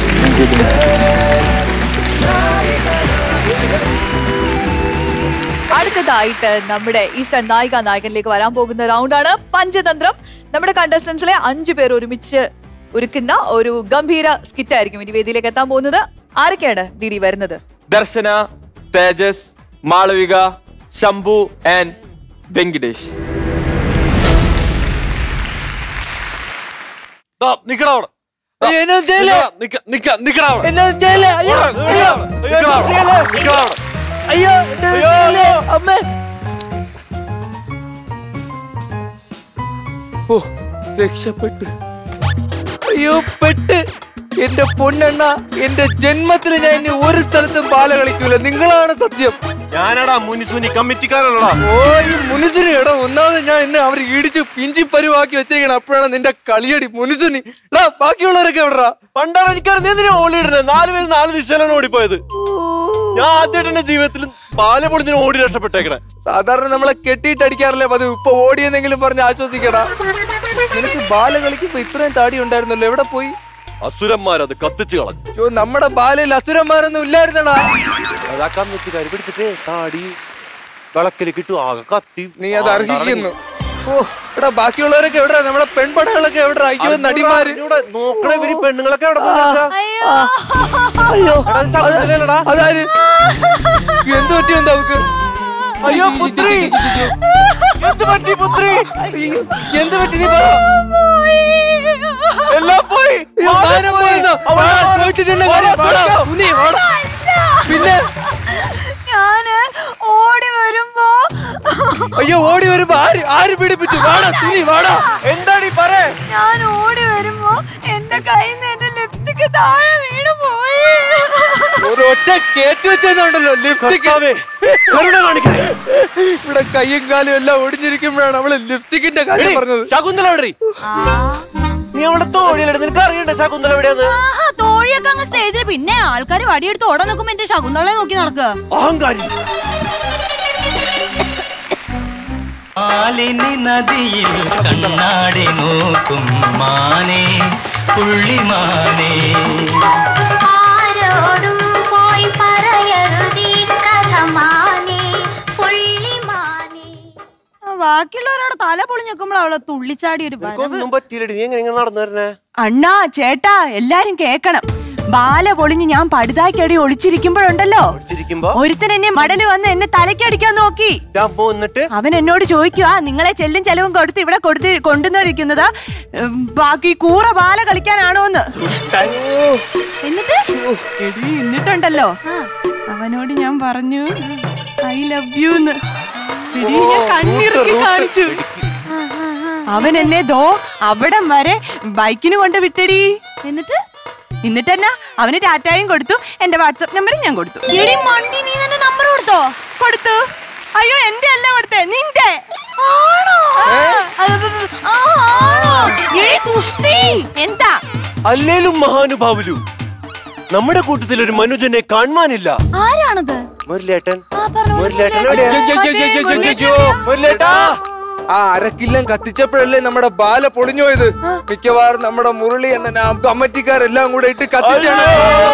അടുത്തതായിട്ട് നമ്മുടെ ഈ നായിക നായകനിലേക്ക് വരാൻ പോകുന്ന റൗണ്ടാണ് പഞ്ചതന്ത്രം. നമ്മുടെ കണ്ടസ്റ്റൻസിലെ 5 പേർ ഒരുമിച്ച് ഒരുക്കുന്ന ഒരു ഗംഭീര സ്കിറ്റ് ആയിരിക്കും ഇനി വേദിയിലേക്ക് എത്താൻ പോകുന്നത്. ആരൊക്കെയാണ് ഡിഡി വരുന്നത്? ദർശന, തേജസ്, മാളവിക, ശംഭു ആൻഡ് വെങ്കിടേഷ്. രക്ഷപ്പെട്ട്. അയ്യോ പെട്ട്. എന്റെ പൊന്നെണ്ണ, എന്റെ ജന്മത്തിൽ ഞാൻ ഇനി ഒരു സ്ഥലത്തും ബാല കളിക്കൂല. നിങ്ങളാണ് സത്യം. ഞാനടാ മുനിസുനി കമ്മിറ്റിക്കാരനാ. ഓ ഈ മുനിസുനി എടാ, ഒന്നാമത് ഞാൻ എന്നെ അവർ ഇടിച്ച് പിഞ്ചി പരുവാക്കി വെച്ചിരിക്കണം. അപ്പോഴാണ് നിന്റെ കളിയടി മുനിസുനി. എടാ ബാക്കിയുള്ളവരൊക്കെ എവിടാ? പണ്ടാണ് എനിക്കറിയാം ഓടിയിടുന്നത്. 4 പേര് 4 ദിശയിലാണ് ഓടിപ്പോയത്. ഞാൻ ആദ്യമായിട്ട് എന്റെ ജീവിതത്തിൽ ബാല പൊളിഞ്ഞിന് ഓടി രക്ഷപ്പെട്ടേക്കണേ. സാധാരണ നമ്മളെ കെട്ടിയിട്ട് അടിക്കാറില്ലേ പതിവ്. ഇപ്പൊ ഓടിയെന്നെങ്കിലും പറഞ്ഞ് ആശ്വസിക്കടാ. നിനക്ക് ബാല കളിക്കുമ്പോ ഇത്രയും താടി ഉണ്ടായിരുന്നല്ലോ, എവിടെ പോയി? അസുരന്മാരത് കത്തിച്ചു കളഞ്ഞു. നമ്മുടെ ബാലയിൽ അസുരന്മാരൊന്നും ഇല്ലായിരുന്നടാ. അതാ കമ്മിറ്റിക്കാർ പിടിച്ചിട്ട് താടി വിളക്കല് കിട്ടും ആകെ കത്തി. നീ അത് അർഹിക്കുന്നു. ഓ എടാ ബാക്കിയുള്ളവരൊക്കെ എവിടാ? നമ്മളെ പെൺപടകളൊക്കെ എവിടാ? അയ്യോ നടിമാര് നോക്കണേ, ഇവര് പെണ്ണുങ്ങളൊക്കെ എവിടെ? അതാര്? എന്ത് പറ്റി എന്താ അവക്ക്? അയ്യോ പുത്രി, എന്ത് പറ്റി പുത്രി? എന്ത് പറ്റി നീ പറ. എല്ലാം പോയി. പിന്നെ ഞാന് ഓടി വരുമ്പോ അയ്യോ ഓടി വരുമ്പോ ആര് പീഡിപ്പിച്ചു? വാടാ തുണി വാടാ. എന്താടി പറ. ഞാൻ ഓടി വരുമ്പോ എന്റെ കയ്യിൽ നിന്ന് എന്റെ ലിപ്സ്റ്റിക് താഴെ വീണു പോയി. ഒരൊറ്റ കേറ്റ് വെച്ചതുണ്ടല്ലോ ലിപ്സ്റ്റിക്. ഇവിടെ കയ്യും കാലും എല്ലാം ഒടിഞ്ഞിരിക്കുമ്പോഴാണ് അവള് ലിപ്സ്റ്റിക്കിന്റെ കാര്യം പറഞ്ഞത്. ശകുന്തള എവിടെ? നീ അവിടെ തോഴിയിലെടുത്ത് നിനക്ക് അറിയണ്ടേ ശകുന്തള എവിടെയാന്ന്? തോഴിയൊക്കെ അങ്ങ് സ്റ്റേജിൽ. പിന്നെ ആൾക്കാര് വടിയെടുത്ത് ഓടാൻ നോക്കുമ്പോ എന്റെ ശകുന്തളയെ നോക്കി നടക്കുക. അഹങ്കാരി. നദിയിൽ കണ്ണാടി നോക്കും മാനേ പുള്ളിമാനേ. ആരോടും പോയി പറയരുതീ കഥ മാനേ പുള്ളിമാനേ. ബാക്കിയുള്ളവരോട് തല പൊളിഞ്ഞെക്കുമ്പോൾ അവളെ തുള്ളിച്ചാടി ഒരു ഒന്നും പറ്റിയില്ലടി. നീ എങ്ങനെ നടന്നു വരണേ? അണ്ണാ ചേട്ടാ എല്ലാരും കേക്കണം. ബാല പൊളിഞ്ഞ് ഞാൻ പടുതാക്കടി ഒളിച്ചിരിക്കുമ്പോഴുണ്ടല്ലോ, ഒരുത്തൻ എന്നെ മടല് വന്ന് എന്നെ തലക്കടിക്കാൻ നോക്കി. അവൻ എന്നോട് ചോദിക്കുക, നിങ്ങളെ ചെല്ലും ചെലവും കൊടുത്ത് ഇവിടെ കൊണ്ടുവന്നിരിക്കുന്നത് ബാക്കി കൂറ ബാല കളിക്കാനാണോന്ന്. എന്നിട്ടുണ്ടല്ലോ അവനോട് ഞാൻ പറഞ്ഞു ഐ ലവ് യൂന്ന്. കണ്ണിറുക്കി കാണിച്ചു. അവൻ എന്നെ ദോ അവിടം വരെ ബൈക്കിന് കൊണ്ട് വിട്ടടി. എന്നിട്ടെന്നാ അവന് ടാറ്റായും കൊടുത്തു, എന്റെ വാട്സ്ആപ്പ് നമ്പറും ഞാൻ കൊടുത്തു. കൊടുത്തു. അയ്യോ എന്റെ അല്ല കൊടുത്തേ, നിന്റെ. എന്താ അല്ലേലും മഹാനുഭാവലു, നമ്മുടെ കൂട്ടത്തിൽ ഒരു മനുജനെ കാണാനില്ല. ആരാണത്? മുരളിയേട്ടൻ. ആ അരക്കില്ലം കത്തിച്ചപ്പോഴല്ലേ നമ്മുടെ ബാല പൊളിഞ്ഞു പോയത്. മിക്കവാറും നമ്മുടെ മുരളി എണ്ണ കമ്മിറ്റിക്കാരെല്ലാം കൂടെ ഇട്ട് കത്തിച്ചാണ്.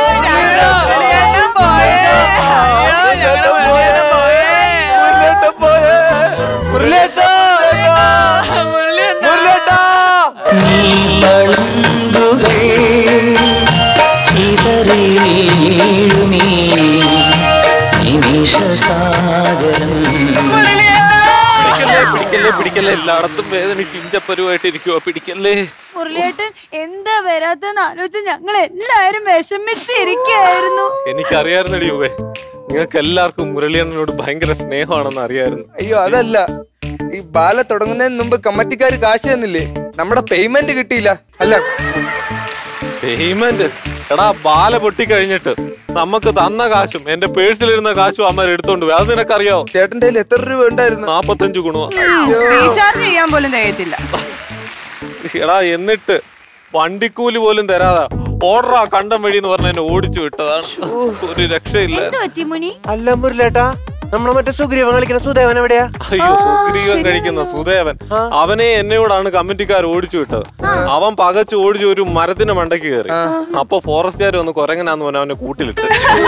പിടിക്കല്ലേ, എല്ലായിടത്തും വേദനിച്ച് ഇഞ്ചപ്പരുവായിട്ടിരിക്കുവോ? പിടിക്കല്ലേ. മുരളിയേട്ടൻ എന്താ വരാത്തെന്ന് ആലോചിച്ച് ഞങ്ങൾ എല്ലാരും വിഷമിച്ചിരിക്കായിരുന്നു. എനിക്കറിയായിരുന്നടി യുവേ, നിങ്ങൾക്ക് എല്ലാവർക്കും മുരളിയണ്ണനോട് ഭയങ്കര സ്നേഹമാണെന്ന് അറിയായിരുന്നു. അയ്യോ അതല്ല, ഈ ബാല തുടങ്ങുന്നതിന് മുമ്പ് കമ്മിറ്റിക്കാര് കാശ് തന്നില്ലേ? നമ്മുടെ പേയ്മെന്റ് കിട്ടിയില്ല. അല്ല പേയ്മെന്റ് എടാ, ബാല പൊട്ടിക്കഴിഞ്ഞിട്ട് നമുക്ക് തന്ന കാശും എന്റെ പേഴ്സിലിരുന്ന കാശും അമ്മ എടുത്തോണ്ട് പോയി. അത് നിനക്കറിയാവോ? ചേട്ടന്റെ കയ്യിൽ എത്ര രൂപ ഉണ്ടായിരുന്നു? 45 ഗുണ. റീചാർജ് ചെയ്യാൻ പോലും തികയത്തില്ല. എടാ എന്നിട്ട് വണ്ടിക്കൂലി പോലും തരാതാ ഓർഡറാ കണ്ടം വഴി എന്ന് പറഞ്ഞ എന്നെ ഓടിച്ചു വിട്ടതാണ്. ഒരു രക്ഷയില്ല. അല്ല മുരളിയേട്ടാ, നമ്മളെ മറ്റേ സുഗ്രീവൻ കളിക്കുന്ന സുദേവൻ എവിടെയാ? അയ്യോ, സുഗ്രീവൻ കഴിക്കുന്ന സുദേവൻ അവനെ എന്നോടാണ് കമ്മിറ്റിക്കാർ ഓടിച്ചു വിട്ടത്. അവൻ പകച്ച് ഓടിച്ചു ഒരു മരത്തിന്റെ മണ്ടയ്ക്ക് കയറി. അപ്പൊ ഫോറസ്റ്റുകാർ വന്ന് കൊരങ്ങനാന്ന് പറഞ്ഞ അവനെ കൂട്ടിലിട്ട്.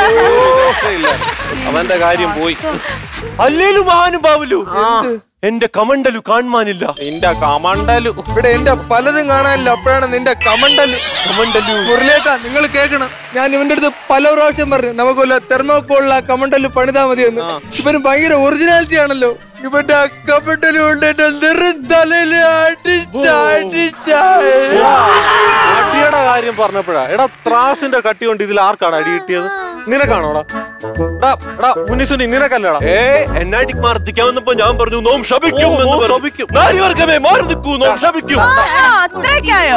അവന്റെ കാര്യം പോയി. അല്ലേലും മഹാനുഭാവലു, എന്റെ കമണ്ടലു കാണാനില്ല. നിന്റെ കമണ്ടലു ഇവിടെ എന്റെ പലതും കാണാനില്ല. അപ്പോഴാണ് നിന്റെ കമണ്ടലു. മുരളിയേട്ടാ, നിങ്ങൾ കേൾക്കണം, ഞാൻ ഇവന്റെ അടുത്ത് പല പ്രാവശ്യം പറഞ്ഞു നമുക്കൊല്ല തെർമോക്കോളിൽ ആ കമണ്ടലു പണിതാ മതിയെന്ന്. ഇവന് ഭയങ്കര ഒറിജിനാലിറ്റി ആണല്ലോ. ഇവന്റെ ആ കമണ്ടലു കൊണ്ട് എന്റെ തലയില് അടിയുടെ കാര്യം പറഞ്ഞപ്പോഴാ, എടാ ത്രാസിന്റെ കട്ടി കൊണ്ട് ഇതിൽ ആർക്കാണ് അടി കിട്ടിയത്? നിനക്കാണോടാ? മുനിസുനി നിനക്കല്ലടാ. എന്നെ അടിക്ക് മർദ്ദിക്കാൻ വന്നപ്പോ ഞാൻ പറഞ്ഞു നോം ശപിക്കും. നാരിവർഗമേ മാറി നിൽക്കൂ, നോം ശപിക്കും. അത്രയ്ക്കായോ?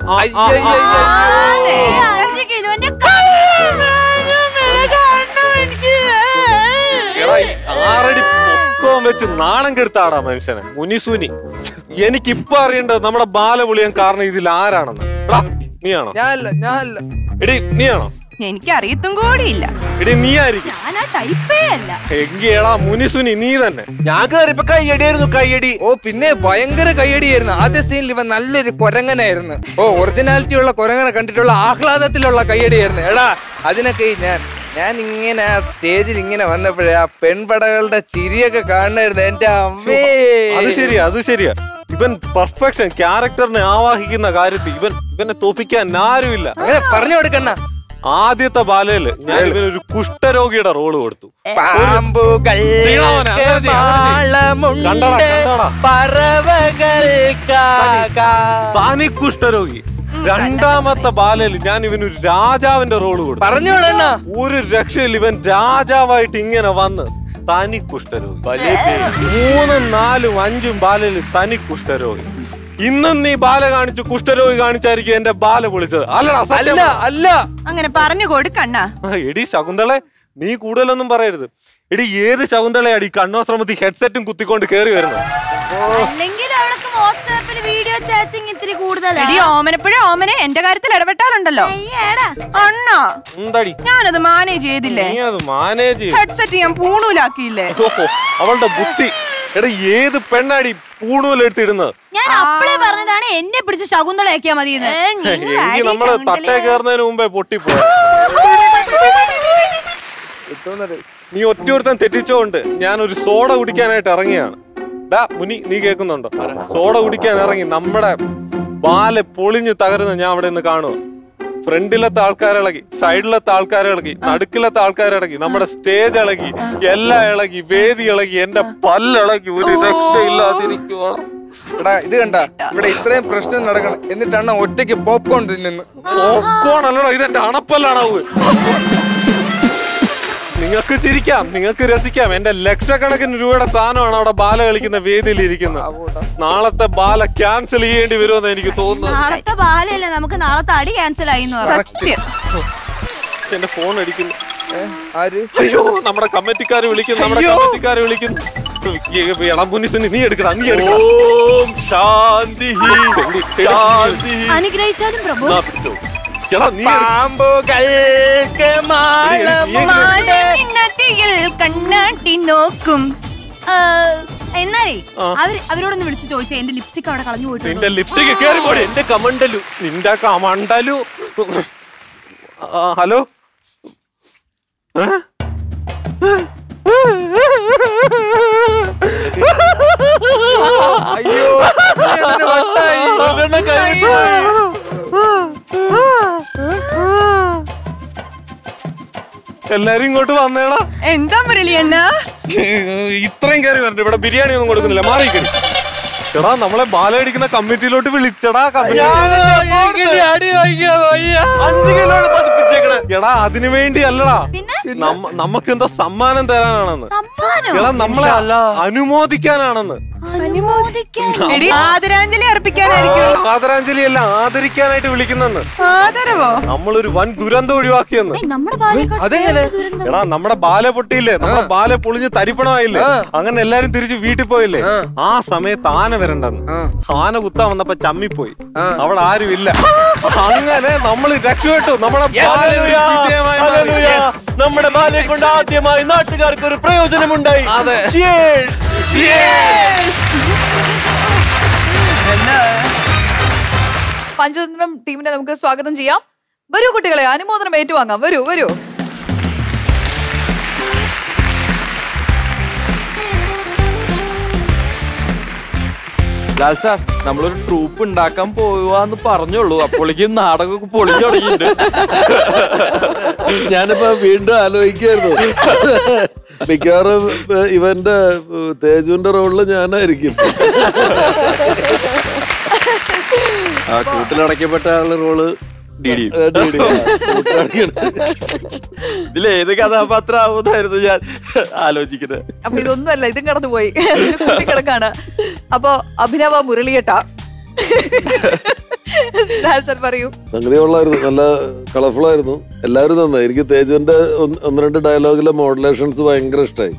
ആറടി പൊക്കവും വെച്ച് നാണം കെടുത്താടാ മനുഷ്യനെ. മുനിസുനി, എനിക്കിപ്പൊ അറിയേണ്ടത് നമ്മുടെ ബാലപുളിയൻ കാരണം ഇതിൽ ആരാണെന്ന്. നീയാണോ? ഞാനല്ല. എടി നീയാണോ? എനിക്ക് അറിയത്തും കൂടിയില്ല. എടി നീ ആയിരിക്കും. എങ്കിയടാ മുനിസുനി നീ തന്നെ. ഞാൻ കയറിയപ്പോ കയ്യടിയായിരുന്നു, കയ്യടി. ഓ പിന്നെ ഭയങ്കര കയ്യടിയായിരുന്നു. ആദ്യ സീനിൽ ഇവൻ നല്ലൊരു കൊരങ്ങനായിരുന്നു. ഓ ഒറിജിനാലിറ്റി ഉള്ള കൊരങ്ങനെ കണ്ടിട്ടുള്ള ആഹ്ലാദത്തിലുള്ള കയ്യടിയായിരുന്നു. എടാ അതിനൊക്കെ ഞാൻ ഇങ്ങനെ സ്റ്റേജിൽ ഇങ്ങനെ വന്നപ്പോഴേ ആ പെൺപടകളുടെ ചിരിയൊക്കെ കാണണായിരുന്നു. എന്റെ അമ്മേ. അത് ശരിയാ. ഇവൻ പെർഫെക്ഷൻ, ക്യാരക്ടറിനെ ആവാഹിക്കുന്ന കാര്യത്തിൽ ഇവനെ തോപ്പിക്കാൻ ആരുമില്ല. അങ്ങനെ പറഞ്ഞു കൊടുക്കണ്ണ. ആദ്യത്തെ ബാലയില് ഞാൻ ഇവനൊരു കുഷ്ഠരോഗിയുടെ റോള് കൊടുത്തു. താനി കുഷ്ഠരോഗി. രണ്ടാമത്തെ ബാലയിൽ ഞാൻ ഇവനൊരു രാജാവിന്റെ റോള് കൊടുത്തു. പറഞ്ഞോളണ്ണ. ഒരു രക്ഷയിൽ ഇവൻ രാജാവായിട്ട് ഇങ്ങനെ വന്ന് തനി കുഷ്ഠരോഗി. 3, 4, 5 ബാലയിൽ തനി കുഷ്ഠരോഗി. ഇന്നും നീ ബാല കാണിച്ചു കുഷ്ഠരോഗി കാണിച്ചായിരിക്കും എന്റെ ബാല പൊളിച്ചത്. അല്ല അങ്ങനെ പറഞ്ഞു കൊടുക്കണ്ണ. എടി ശകുന്തളെ, നീ കൂടുതലൊന്നും പറയരുത്. എടി ഏത് ശകുന്തളയാടി കണ്ണാശ്രമത്തിൽ ഹെഡ്സെറ്റും കുത്തിക്കൊണ്ട് കേറി വരുന്നത്? ഓമനെ എന്റെ കാര്യത്തിൽ ഇടപെട്ടാലുണ്ടല്ലോ അണ്ണാ. ഞാനത് മാനേജ് ചെയ്തില്ലേ? ഹെഡ്സെറ്റ് ഞാൻ പൂണൂലാക്കിയില്ലേ? അവളുടെ ബുദ്ധി. എടാ ഏത് പെണ്ണാടി പൂണൂലെടുത്തിടുന്നത്? ഞാൻ അപ്പളേ പറഞ്ഞതാണ് എന്നെ പിടിച്ച് ശകുന്തളയാക്കിയാ മതി. എങ്കിൽ നമ്മള് തട്ടേ കയറുന്നതിന് മുമ്പേ പൊട്ടിപ്പോ. നീ ഒറ്റയൊരുത്തൻ തെറ്റിച്ചോണ്ട് ഞാൻ ഒരു സോഡ കുടിക്കാനായിട്ട് ഇറങ്ങിയാണ്. മുനി നീ കേൾക്കുന്നുണ്ടോ? സോഡ കുടിക്കാൻ ഇറങ്ങി നമ്മുടെ ബാല പൊളിഞ്ഞ് തകരുന്ന ഞാൻ അവിടെ നിന്ന് കാണുക. ഫ്രണ്ടിലത്തെ ആൾക്കാരിളകി, സൈഡിലത്തെ ആൾക്കാരിളകി, നടുക്കിലത്തെ ആൾക്കാരിളകി, നമ്മുടെ സ്റ്റേജ് ഇളകി, എല്ലാം ഇളകി, വേദി ഇളകി, എന്റെ പല്ലിളകി. ഒരു രക്ഷയില്ലാതിരിക്കുവാണ്. എടാ ഇത് കണ്ട, ഇവിടെ ഇത്രയും പ്രശ്നം നടക്കണം, എന്നിട്ടാണ് ഒറ്റയ്ക്ക് പോപ്കോൺ തിന്നുന്നു. പോപ്കോൺ അല്ലടാ, ഇതെന്റെ അണപ്പല്ലാണ്. നിങ്ങൾക്ക് ചിരിക്കാം, നിങ്ങൾക്ക് രസിക്കാം. എന്റെ ലക്ഷക്കണക്കിന് രൂപയുടെ സാധനമാണ് അവിടെ ബാല കളിക്കുന്ന വേദിയിൽ ഇരിക്കുന്നത്. നാളത്തെ ബാല ക്യാൻസൽ ചെയ്യേണ്ടി വരുമെന്ന് എനിക്ക് തോന്നുന്നു. നാളത്തെ ബാലയല്ല, നമുക്ക് നാളത്തെ അടി ക്യാൻസൽ ആയി. എന്റെ ഫോൺ അടിക്കുന്നു. അയ്യോ, നമ്മുടെ കമ്മിറ്റിക്കാര് വിളിക്കുന്നു. എടാ മുനിസിന് നീ എടുക്കണം, നീ എടുക്കണം. ശാന്തി അനുഗ്രഹിച്ചാലും പ്രഭു. കണ്ണാട്ടി നോക്കും. എന്നാലേ അവരോടൊന്ന് വിളിച്ചു ചോദിച്ചേ, എന്റെ ലിപ്സ്റ്റിക് അവിടെ കളഞ്ഞു പോയിട്ട്. നിന്റെ ലിപ്സ്റ്റിക് കേറി പോടി. എന്റെ കമണ്ടലു, നിന്റെ കമണ്ടലു. ഹലോ, അയ്യോ എല്ലാരും ഇങ്ങോട്ട് വന്നേടാ. എന്താ മുരളിയണ്ണ ഇത്രയും കയറി വരണ്ട. ഇവിടെ ബിരിയാണി ഒന്നും കൊടുക്കുന്നില്ല, മാറിക്കടി. എടാ നമ്മളെ ബാല അടിക്കുന്ന കമ്മിറ്റിയിലോട്ട് വിളിച്ചടാ. എടാ അതിനു വേണ്ടി അല്ലടാ, നമുക്ക് എന്താ സമ്മാനം തരാനാണെന്ന്. എടാ നമ്മളെ അനുമോദിക്കാനാണെന്ന്. ആദരാഞ്ജലി അർപ്പിക്കാനായിരിക്കും. ആദരാഞ്ജലി അല്ല, ആദരിക്കാനായിട്ട് വിളിക്കുന്നെന്ന്. ആദരവോ? നമ്മളൊരു വൻ ദുരന്തം ഒഴിവാക്കിയെന്ന്. എടാ നമ്മുടെ ബാല പൊട്ടിയില്ലേ, നമ്മുടെ ബാല പൊളിഞ്ഞ് തരിപ്പണമായില്ലേ, അങ്ങനെ എല്ലാരും തിരിച്ച് വീട്ടിൽ പോയില്ലേ. ആ സമയത്ത് ആന വരണ്ടെന്ന്. ആന കുത്താൻ വന്നപ്പോ ചമ്മിപ്പോയി, അവിടെ ആരും ഇല്ല. അങ്ങനെ നമ്മൾ രക്ഷപ്പെട്ടു. നമ്മുടെ ബാല വിജയമായി. നമ്മുടെ ബാലയെ കൊണ്ട് ആദ്യമായി നാട്ടുകാർക്ക് ഒരു പ്രയോജനമുണ്ടായി. പഞ്ചതന്ത്രം ടീമിനെ നമുക്ക് സ്വാഗതം ചെയ്യാം. വരൂ കുട്ടികളെ, അനുമോദനം ഏറ്റുവാങ്ങാം. വരൂ വരൂ. ലാൽ സാർ, നമ്മളൊരു ട്രൂപ്പ് ഉണ്ടാക്കാൻ പോവാന്ന് പറഞ്ഞോളൂ, അപ്പോഴേക്കും നാടകമൊക്കെ പൊളിഞ്ഞു തുടങ്ങിയിട്ടുണ്ട്. ഞാനിപ്പോ വീണ്ടും ആലോചിക്കായിരുന്നു, മിക്കവാറും ഇവന്റെ തേജുവിന്റെ റോളില് ഞാനായിരിക്കും. ആ കൂട്ടിലടക്കപ്പെട്ട ആളുടെ റോള് ഇതിലേത് കഥാപാത്രം ആവുന്നായിരുന്നു ഞാൻ ആലോചിക്കുന്നത്. അപ്പൊ ഇതൊന്നുമല്ല, ഇതും കടന്നുപോയി കിടക്കാണ്. അപ്പൊ അഭിനവ മുരളിയേട്ടാ, പറയൂ. സംഗതി കൊള്ളായിരുന്നു, നല്ല കളർഫുൾ ആയിരുന്നു. എല്ലാവരും നന്നായി. എനിക്ക് തേജുവിന്റെ ഒന്ന് രണ്ട് ഡയലോഗിലെ മോഡുലേഷൻസ് ഭയങ്കര ഇഷ്ടമായി.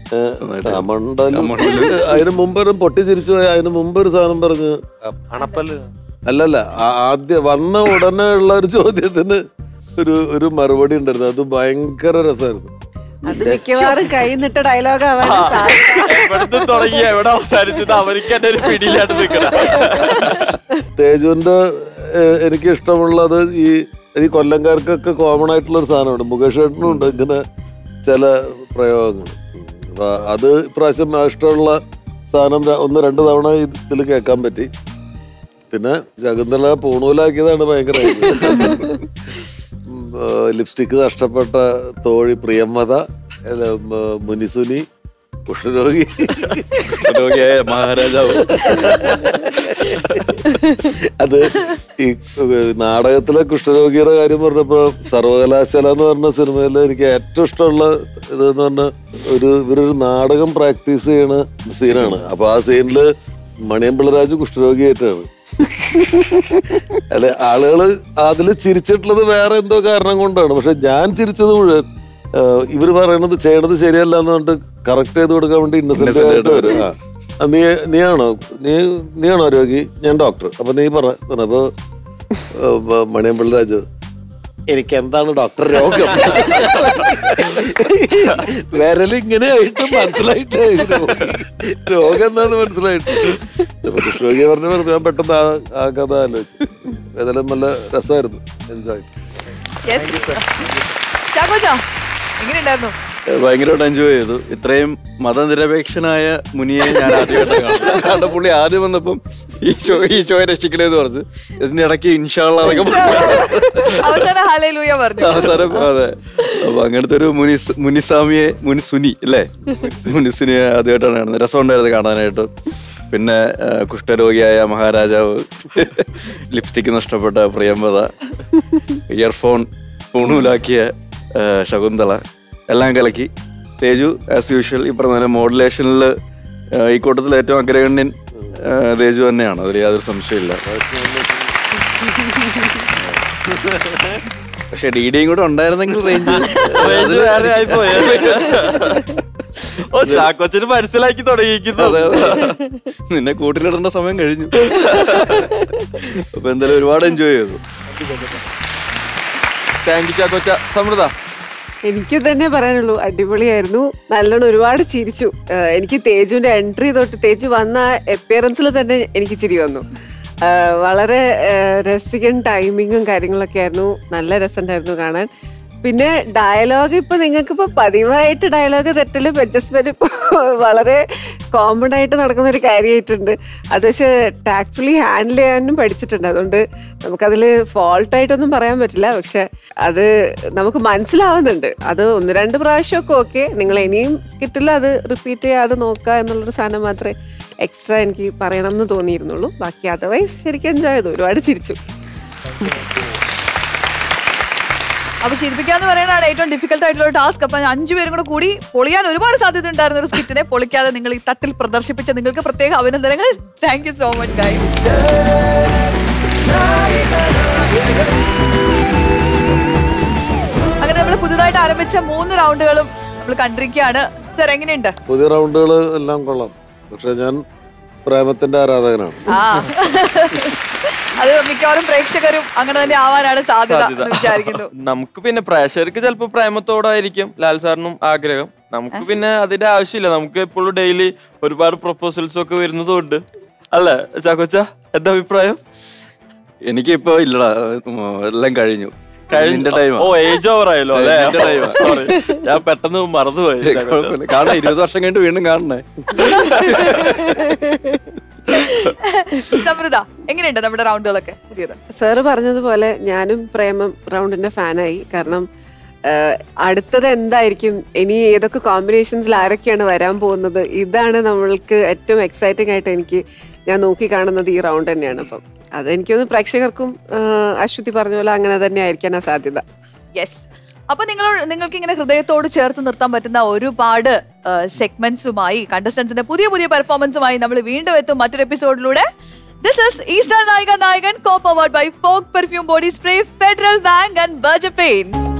അതിന് മുമ്പൊരു പൊട്ടിച്ചിരിച്ചു പോയി. അതിന് മുമ്പൊരു സാധനം പറഞ്ഞു അണപ്പല്ല് അല്ലല്ല, ആദ്യം വന്ന ഉടനെ ഉള്ള ഒരു ചോദ്യത്തിന് ഒരു മറുപടി ഉണ്ടായിരുന്നു. അത് ഭയങ്കര രസമായിരുന്നു. അത് മിക്കവാറും കൈന്നിട്ട ഡയലോഗ് എവിടുന്ന് തുടങ്ങി എവിടെ അവസാനിച്ചത് അവർക്ക് തന്നെ ഒരു പിടിയിലായിട്ട് നിൽക്കണം. തേജുവിന്റെ എനിക്ക് ഇഷ്ടമുള്ളത് ഈ കൊല്ലംകാർക്കൊക്കെ കോമൺ ആയിട്ടുള്ള ഒരു സാധനമുണ്ട്. മുകേഷ് ഏട്ടനും ഉണ്ട് ഇങ്ങനെ ചില പ്രയോഗങ്ങൾ. അപ്പൊ അത് ഇപ്രാവശ്യം ഇഷ്ടമുള്ള സാധനം ഒന്ന് രണ്ട് തവണ ഇതിൽ കേൾക്കാൻ പറ്റി. പിന്നെ ശകുന്തള പൂണൂലാക്കിയതാണ് ഭയങ്കര. ലിപ്സ്റ്റിക്ക് നഷ്ടപ്പെട്ട തോഴി പ്രിയംവദ, മുനിസുനി, കുഷ്ഠരോഗിയായ മഹാരാജാവ്. അത് ഈ നാടകത്തിലെ കുഷ്ഠരോഗിയുടെ കാര്യം പറഞ്ഞപ്പോ സർവകലാശാല എന്ന് പറഞ്ഞ സിനിമയില് എനിക്ക് ഏറ്റവും ഇഷ്ടമുള്ള ഇതെന്ന് പറഞ്ഞ ഇവരൊരു നാടകം പ്രാക്ടീസ് ചെയ്യണ സീനാണ്. അപ്പൊ ആ സീനില് മണിയമ്പിള്ളരാജു കുഷ്ഠരോഗിയായിട്ടാണ്. അല്ലെ, ആളുകള് അതില് ചിരിച്ചിട്ടുള്ളത് വേറെ എന്തോ കാരണം കൊണ്ടാണ്. പക്ഷെ ഞാൻ ചിരിച്ചത് മുഴുവൻ ഇവര് പറയണത് ചെയ്യണത് ശരിയല്ല എന്ന് പറഞ്ഞിട്ട് കറക്റ്റ് ചെയ്ത് കൊടുക്കാൻ വേണ്ടി ഇന്നസെന്റ് ആയിട്ട് വരും. നീയാണോ രോഗി? ഞാൻ ഡോക്ടർ. അപ്പൊ നീ പറ. അപ്പൊ മണിയമ്പിള്ളരാജു, എനിക്ക് എന്താണ് ഡോക്ടർ രോഗം? വിരലിങ്ങനെ ആയിട്ട് മനസ്സിലായിട്ട് രോഗം എന്താന്ന് മനസ്സിലായിട്ട് രോഗിയെ പറഞ്ഞു ഞാൻ പെട്ടെന്ന് ആ കഥ ആലോചിച്ചു. ഏതായാലും നല്ല രസമായിരുന്നു. എൻജോയ്. ഭയങ്കരമായിട്ട് എൻജോയ് ചെയ്തു. ഇത്രയും മതനിരപേക്ഷനായ മുനിയെ ഞാൻ ആദ്യമായിട്ട് കാണുന്നു. കാരണം പുള്ളി ആദ്യം വന്നപ്പം ഈ ഷോയെ രക്ഷിക്കണേന്ന് പറഞ്ഞു. ഇതിന്റെ ഇടയ്ക്ക് ഇൻഷാള്ള അവസാനം അതെ. അപ്പൊ അങ്ങനത്തെ ഒരു മുനിസുനി അല്ലേ, മുനിസുനിയെ ആദ്യമായിട്ടാണ് കാണുന്നത്. രസമുണ്ടായിരുന്നു കാണാനായിട്ട്. പിന്നെ കുഷ്ഠരോഗിയായ മഹാരാജാവ്, ലിപ്സ്റ്റിക്ക് നഷ്ടപ്പെട്ട പ്രിയംവദ, ഇയർഫോൺ പൂണൂലാക്കിയ ശകുന്തള, എല്ലാം കലക്കി. തേജു ആസ് യൂഷ്വൽ ഈ പറഞ്ഞ മോഡുലേഷനിൽ ഈ കൂട്ടത്തിൽ ഏറ്റവും അഗ്രഗണ്യൻ തേജു തന്നെയാണ്. അതിൽ യാതൊരു സംശയമില്ല. പക്ഷെ ഡിഡിയും കൂടെ ഉണ്ടായിരുന്നെങ്കിൽ റേഞ്ച് വേറെ ആയിപ്പോയി. ചാക്കോച്ചന് മനസ്സിലാക്കി തുടങ്ങിയിരിക്കുന്നു. നിന്നെ കൂട്ടിലിടേണ്ട സമയം കഴിഞ്ഞു. അപ്പൊ എന്തായാലും ഒരുപാട് എൻജോയ് ചെയ്തു. താങ്ക് യു ചാക്കോച്ച. സമൃദ്ധ, എനിക്ക് തന്നെ പറയാനുള്ളൂ, അടിപൊളിയായിരുന്നു. നല്ലോണം ഒരുപാട് ചിരിച്ചു. എനിക്ക് തേജുവിന്റെ എൻട്രി തൊട്ട് തേജു വന്ന അപ്പിയറൻസിൽ തന്നെ എനിക്ക് ചിരി വന്നു. വളരെ രസികൻ ടൈമിങ്ങും കാര്യങ്ങളൊക്കെ ആയിരുന്നു. നല്ല രസമുണ്ടായിരുന്നു കാണാൻ. പിന്നെ ഡയലോഗ് ഇപ്പൊ നിങ്ങൾക്ക് ഇപ്പൊ പതിവായിട്ട് ഡയലോഗ് തെറ്റലും അഡ്ജസ്റ്റ്മെന്റ് ഇപ്പൊ വളരെ കോമൺ ആയിട്ട് നടക്കുന്ന ഒരു കാര്യമായിട്ടുണ്ട്. അത് പക്ഷെ ടാക്ട്ഫുള്ളി ഹാൻഡിൽ ചെയ്യാനും പഠിച്ചിട്ടുണ്ട്. അതുകൊണ്ട് നമുക്കതിൽ ഫോൾട്ടായിട്ടൊന്നും പറയാൻ പറ്റില്ല. പക്ഷെ അത് നമുക്ക് മനസ്സിലാവുന്നുണ്ട്. അത് ഒന്ന് രണ്ട് പ്രാവശ്യമൊക്കെ ഓക്കെ. നിങ്ങൾ ഇനിയും സ്കിറ്റിൽ അത് റിപ്പീറ്റ് ചെയ്യാതെ നോക്കുക എന്നുള്ളൊരു സാധനം മാത്രമേ എക്സ്ട്രാ എനിക്ക് പറയണം എന്ന് തോന്നിയിരുന്നുള്ളൂ. ബാക്കി അതർവൈസ് ശരിക്കും എൻജോയ് ചെയ്തു. ഒരുപാട് ചിരിച്ചു. അപ്പൊ ചിരിപ്പിക്കാന്ന് പറയുന്നതാണ് ഏറ്റവും ഡിഫിക്കൽട്ട് ആയിട്ടുള്ള ടാസ്ക്. അപ്പൊ 5 പേരും കൂടെ കൂടി പൊളിയാൻ ഒരുപാട് സാധ്യത ഉണ്ടായിരുന്ന ഒരു സ്കിറ്റിനെ പൊളിക്കാതെ നിങ്ങൾ ഈ തട്ടിൽ പ്രദർശിപ്പിച്ച നിങ്ങൾക്ക് പ്രത്യേക അഭിനന്ദനങ്ങൾ. Thank you so much guys. അങ്ങനെ നമ്മൾ പുതുതായിട്ട് ആരംഭിച്ച 3 റൗണ്ടുകളും നമ്മൾ കണ്ടിരിക്കുകയാണ്. സർ, എങ്ങനെയുണ്ട്? പുതിയ റൗണ്ടുകൾ എല്ലാം കൊള്ളാം. പക്ഷെ ഞാൻ പ്രേമത്തിന്റെ ആരാധകനാണ്. അത് മിക്കവാറും പ്രേക്ഷകരും അങ്ങനെ തന്നെ ആവാനാണ് സാധ്യത എന്ന് വിചാരിക്കുന്നു. നമുക്ക് പിന്നെ പ്രേക്ഷകർക്ക് ചിലപ്പോ പ്രേമത്തോടായിരിക്കും ലാൽ സാറിനും ആഗ്രഹം. നമുക്ക് പിന്നെ അതിന്റെ ആവശ്യമില്ല. നമുക്ക് എപ്പോഴും ഡെയിലി ഒരുപാട് പ്രൊപ്പോസൽസ് ഒക്കെ വരുന്നതുകൊണ്ട് അല്ലേ ചാക്കോച്ച? എന്താ അഭിപ്രായം? എനിക്കിപ്പോ ഇല്ലടാ, എല്ലാം കഴിഞ്ഞു. ഓ ഏജ് ഓവർ ആയല്ലോ അല്ലേ? സോറി, ഞാൻ പെട്ടെന്ന് മറന്നുപോയി. കാണാം, 20 വർഷം കഴിഞ്ഞിട്ട് വീണ്ടും കാണണേ. സമൃദ്ധ, എങ്ങനെയുണ്ട് നമ്മുടെ റൗണ്ടുകളൊക്കെ പുതിയത്? സാറ് പറഞ്ഞതുപോലെ ഞാനും പ്രേമം റൗണ്ടിന്റെ ഫാനായി. കാരണം അടുത്തത് എന്തായിരിക്കും, ഇനി ഏതൊക്കെ കോമ്പിനേഷൻസിൽ ആരൊക്കെയാണ് വരാൻ പോകുന്നത്, ഇതാണ് നമ്മൾക്ക് ഏറ്റവും എക്സൈറ്റിംഗ് ആയിട്ട് ഞാൻ നോക്കി കാണുന്നത് ഈ റൗണ്ട് തന്നെയാണ്. അപ്പം അതെനിക്കൊന്ന് പ്രേക്ഷകർക്കും അശ്വതി പറഞ്ഞ പോലെ അങ്ങനെ തന്നെ ആയിരിക്കാനാ സാധ്യത. യെസ്. അപ്പൊ നിങ്ങൾക്ക് ഇങ്ങനെ ഹൃദയത്തോട് ചേർത്ത് നിർത്താൻ പറ്റുന്ന ഒരുപാട് സെഗ്മെന്റ്സുമായി കണ്ടസ്റ്റന്റ്സിന്റെ പുതിയ പുതിയ പെർഫോമൻസുമായി നമ്മൾ വീണ്ടും എത്തും മറ്റൊരു എപ്പിസോഡിലൂടെ. ദിസ് ഇസ് ഈസ്റ്റർ നായിക നായകൻ, co-powered by Folk Perfume Body Spray, Federal Bank and Budget Pain.